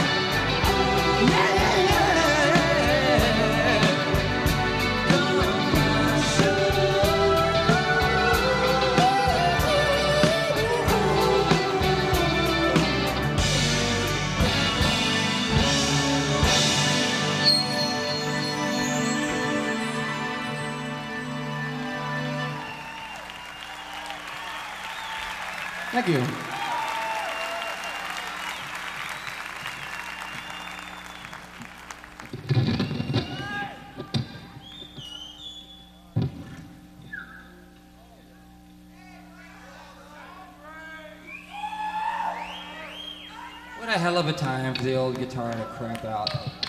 Thank you. What a hell of a time for the old guitar to crap out.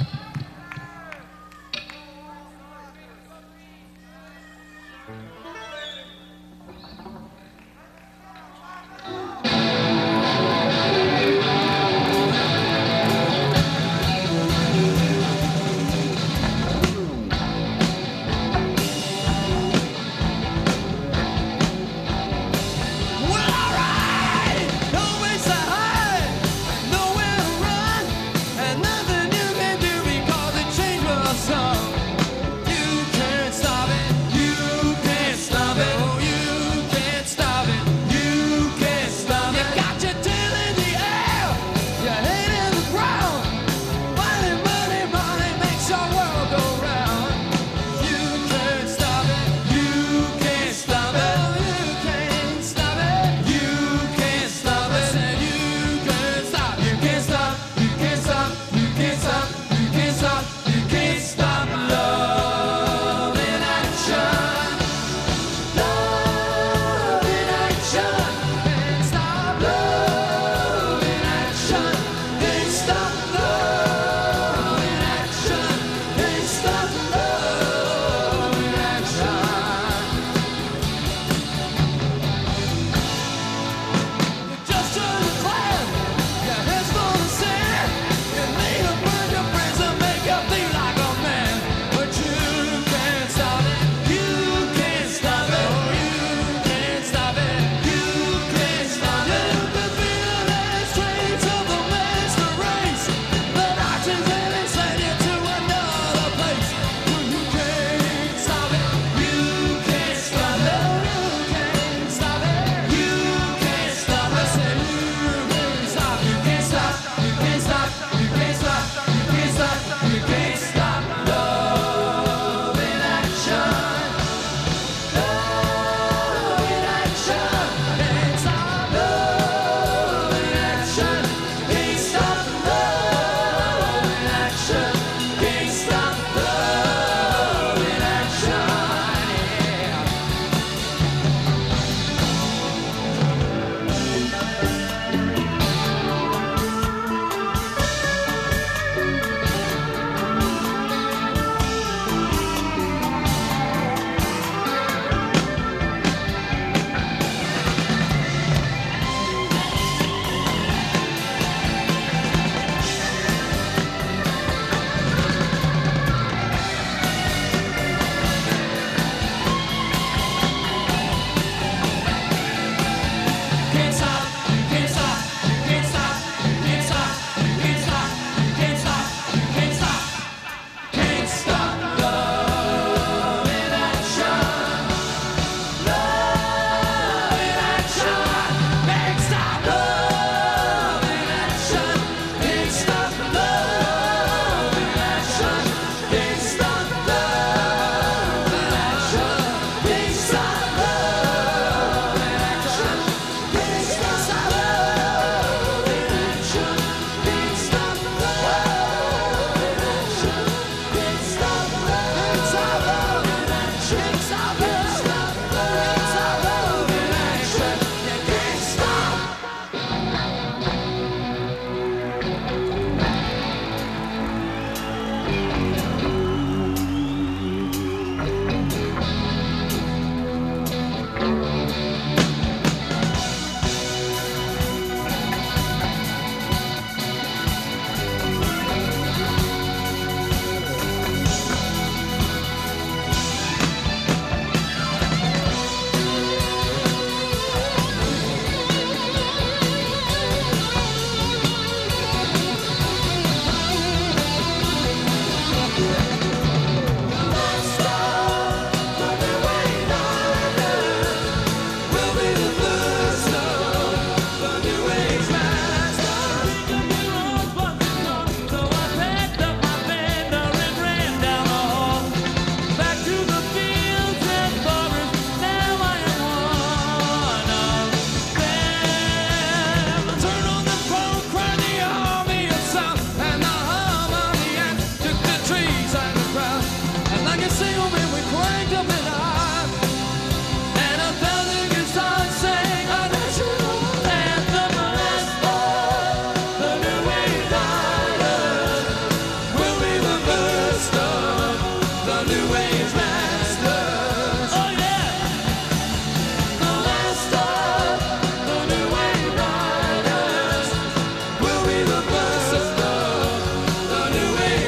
Well, alright, nowhere to hide, nowhere to run, and nothing you can do because it changed my song. You can't stop it, you can't stop it, oh, you can't stop it, you can't stop it. You got your tail in the air, your head in the ground. Money, money, money makes your world go round. You can't stop it, you can't stop it, oh, you can't stop it, you can't stop it. I said you can't stop, you can't stop, you can't stop, you can't stop, you can't stop, you can't stop love in action. Love in action. Can't stop love in action. Can't stop love in action. Can't stop love in action. You just joined the clan, your head's full of sand. You need to burn your friends and make you feel like a man. But you can't stop it, you can't stop it, oh, you can't stop it, you can't stop it. You can feel the strains of the master race. The doctrines and they send you to another place. But you can't stop it, you can't stop it, oh, you can't stop it, you can't stop it. I said you can't stop, you can't stop, you can't stop, you can't stop, you can't stop, you can't stop love in action. Love in action. Can't stop love in action. Can't stop love in action. Can't stop love in action. Yeah.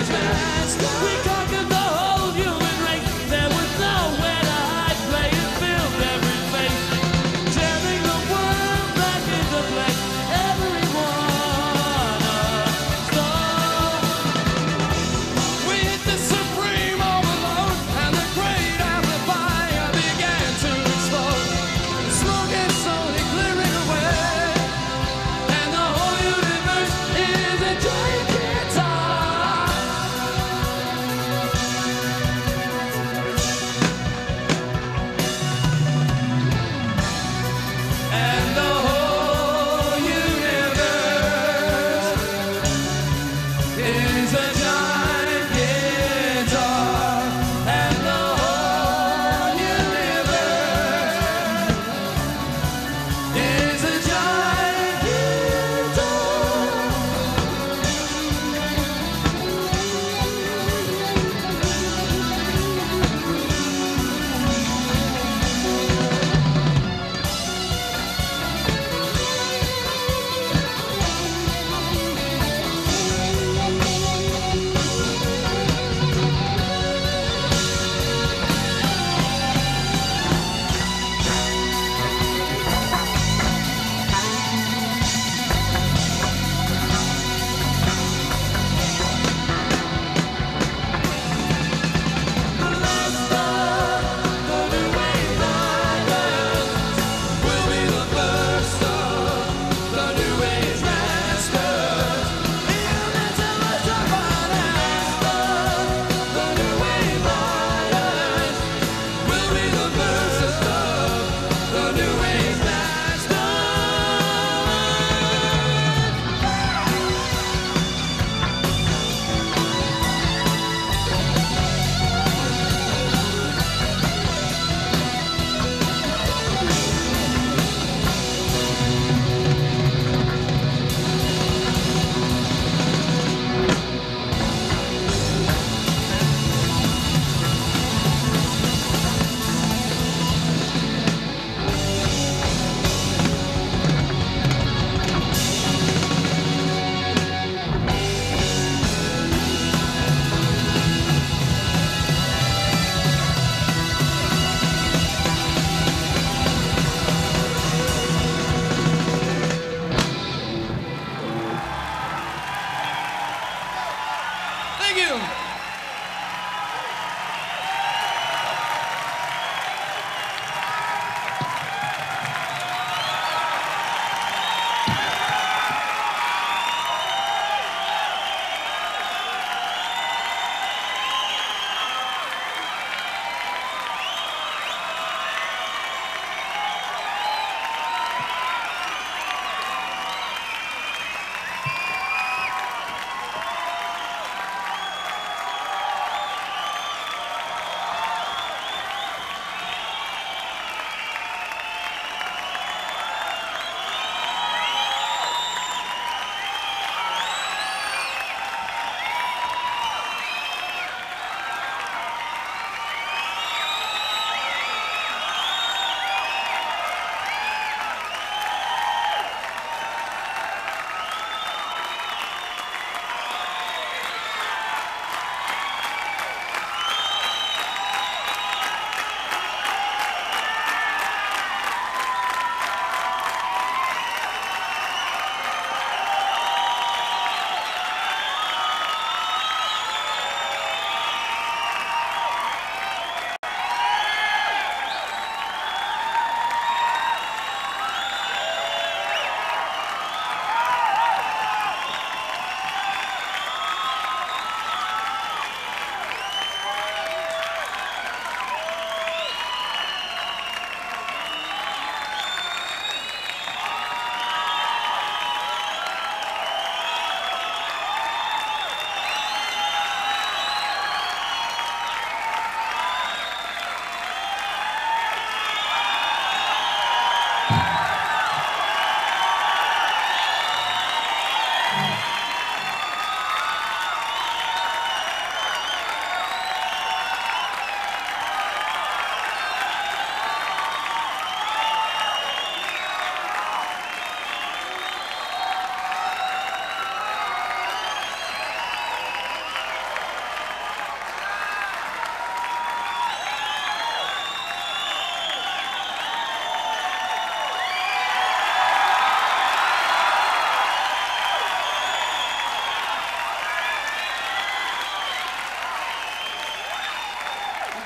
was fast. We conquered the whole human race. There was nowhere to hide. Play and filled every face. Tearing the world back into place. Everyone stone. We hit the supreme overload, and the great amplifier began to explode. Smoke is slowly clearing away, and the whole universe is a giant guitar.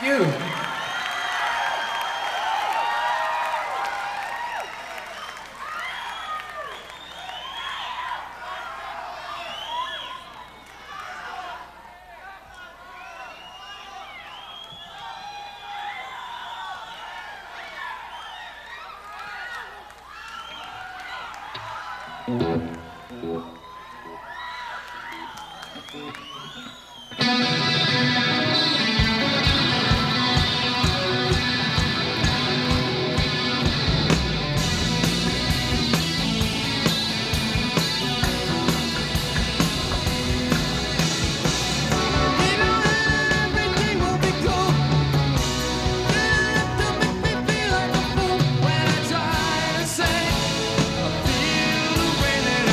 Thank you. When I try to say I feel the way that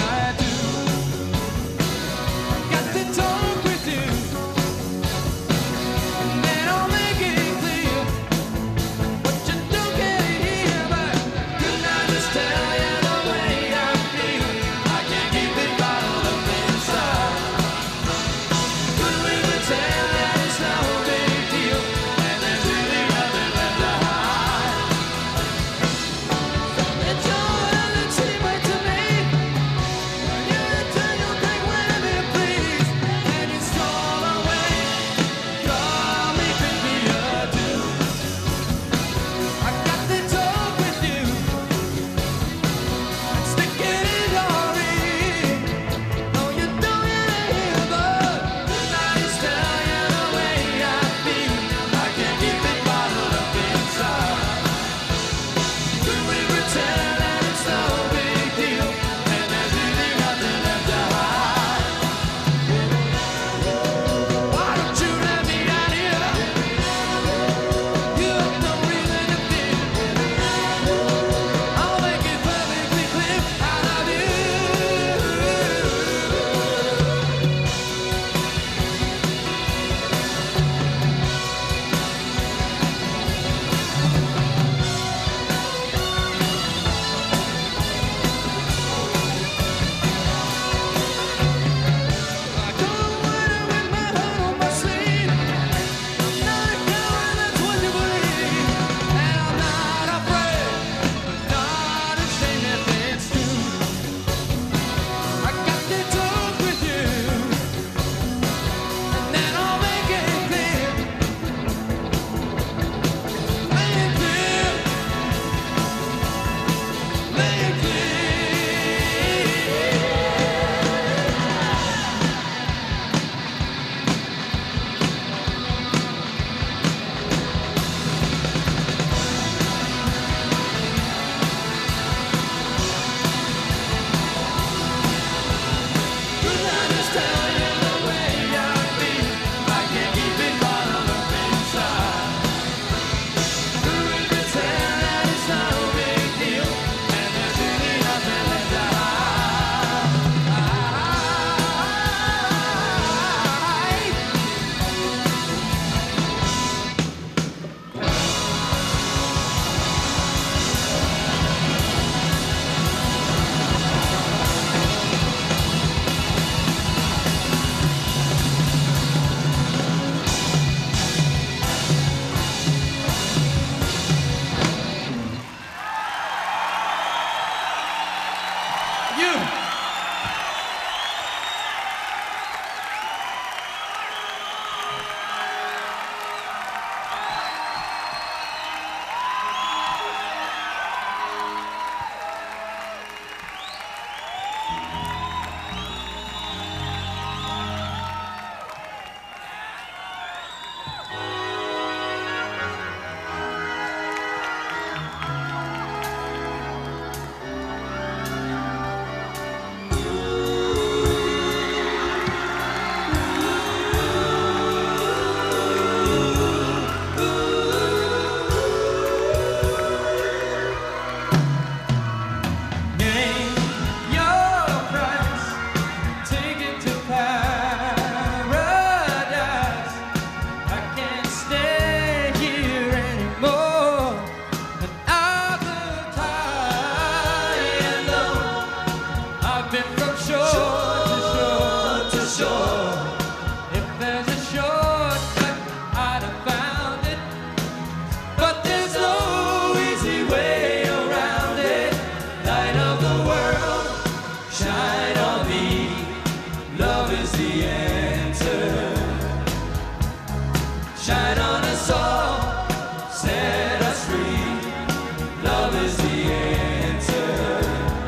shine on us all, set us free. Love is the answer.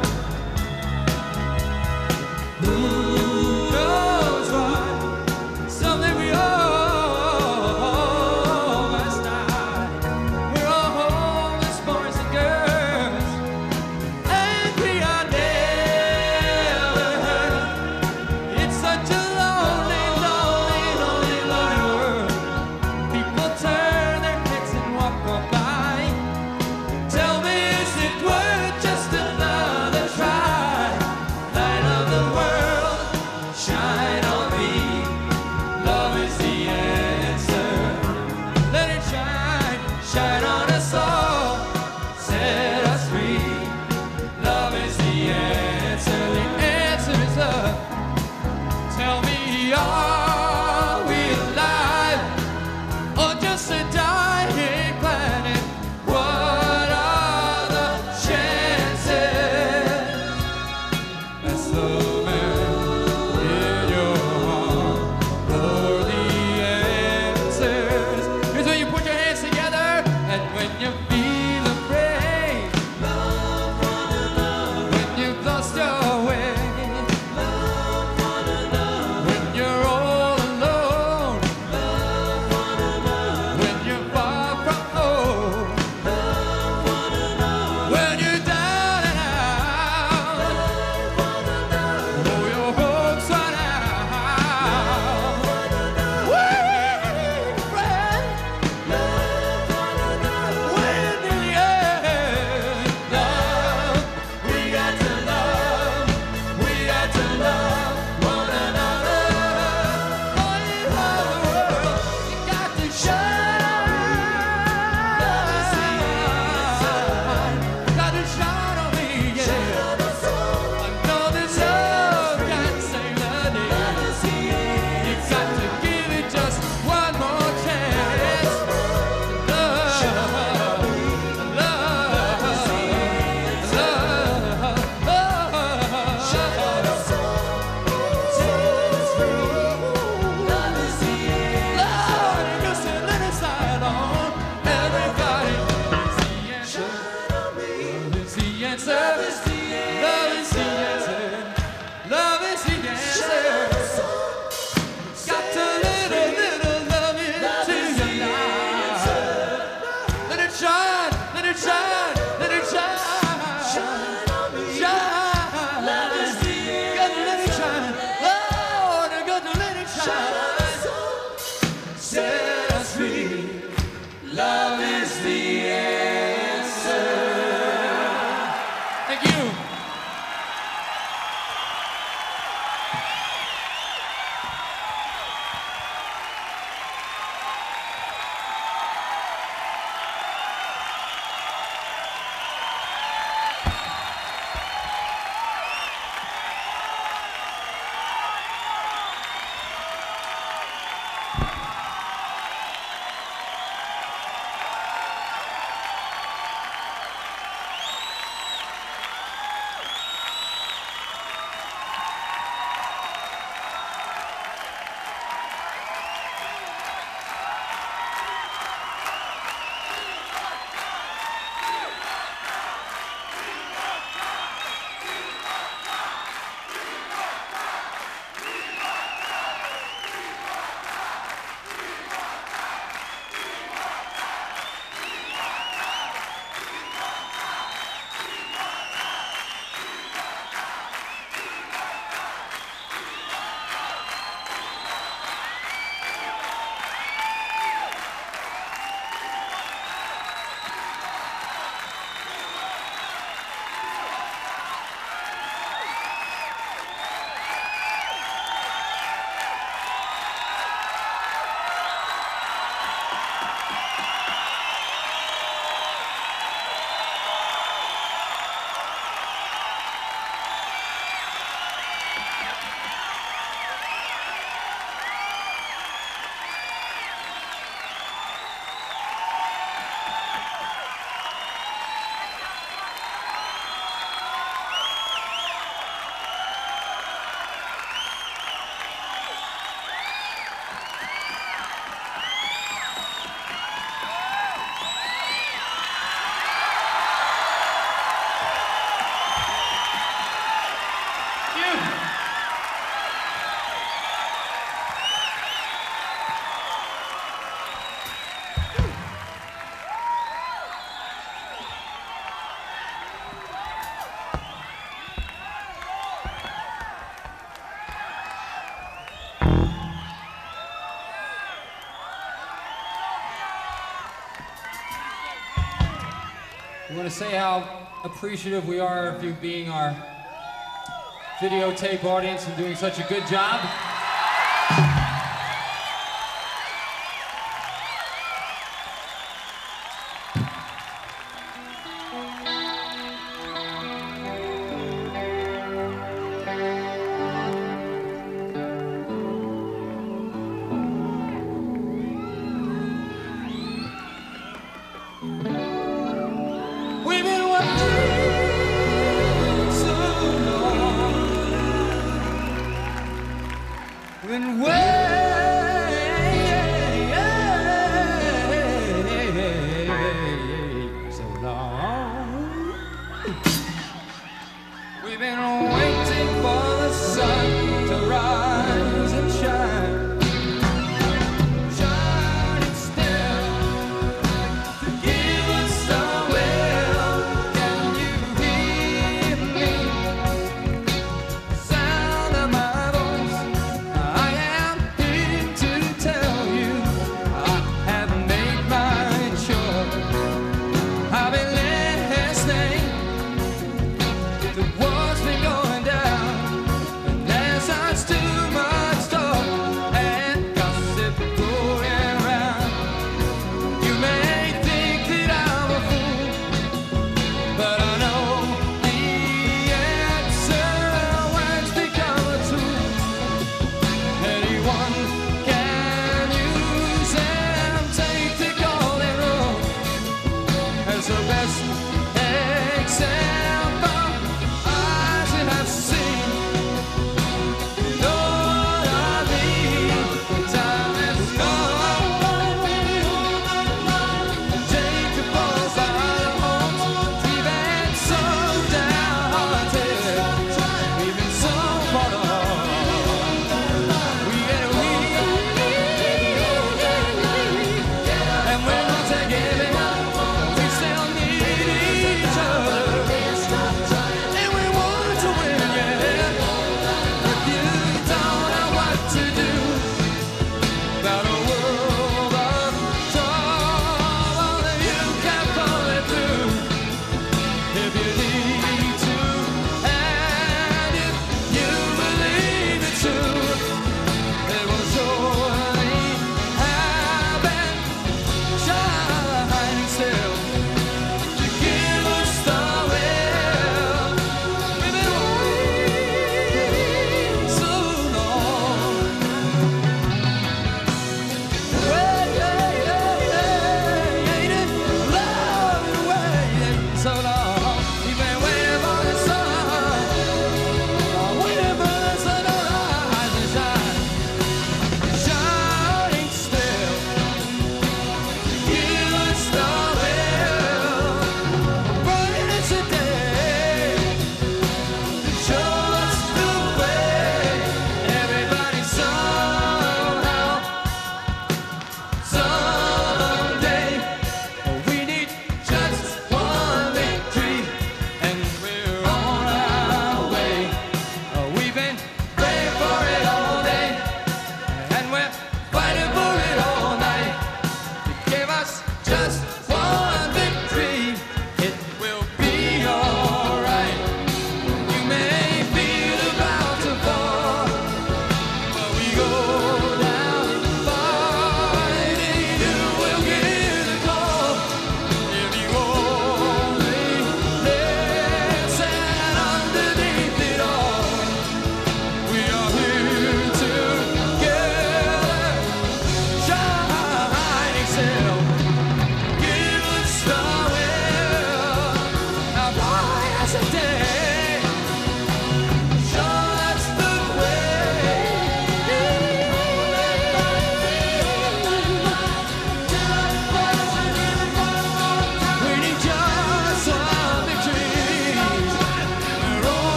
Who knows what? Something we all must die. We're all homeless boys and girls, and we are never hurt. It's such a lonely, lonely, lonely, lonely world. want to say how appreciative we are of you being our videotape audience and doing such a good job. We've been waiting so long.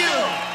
you.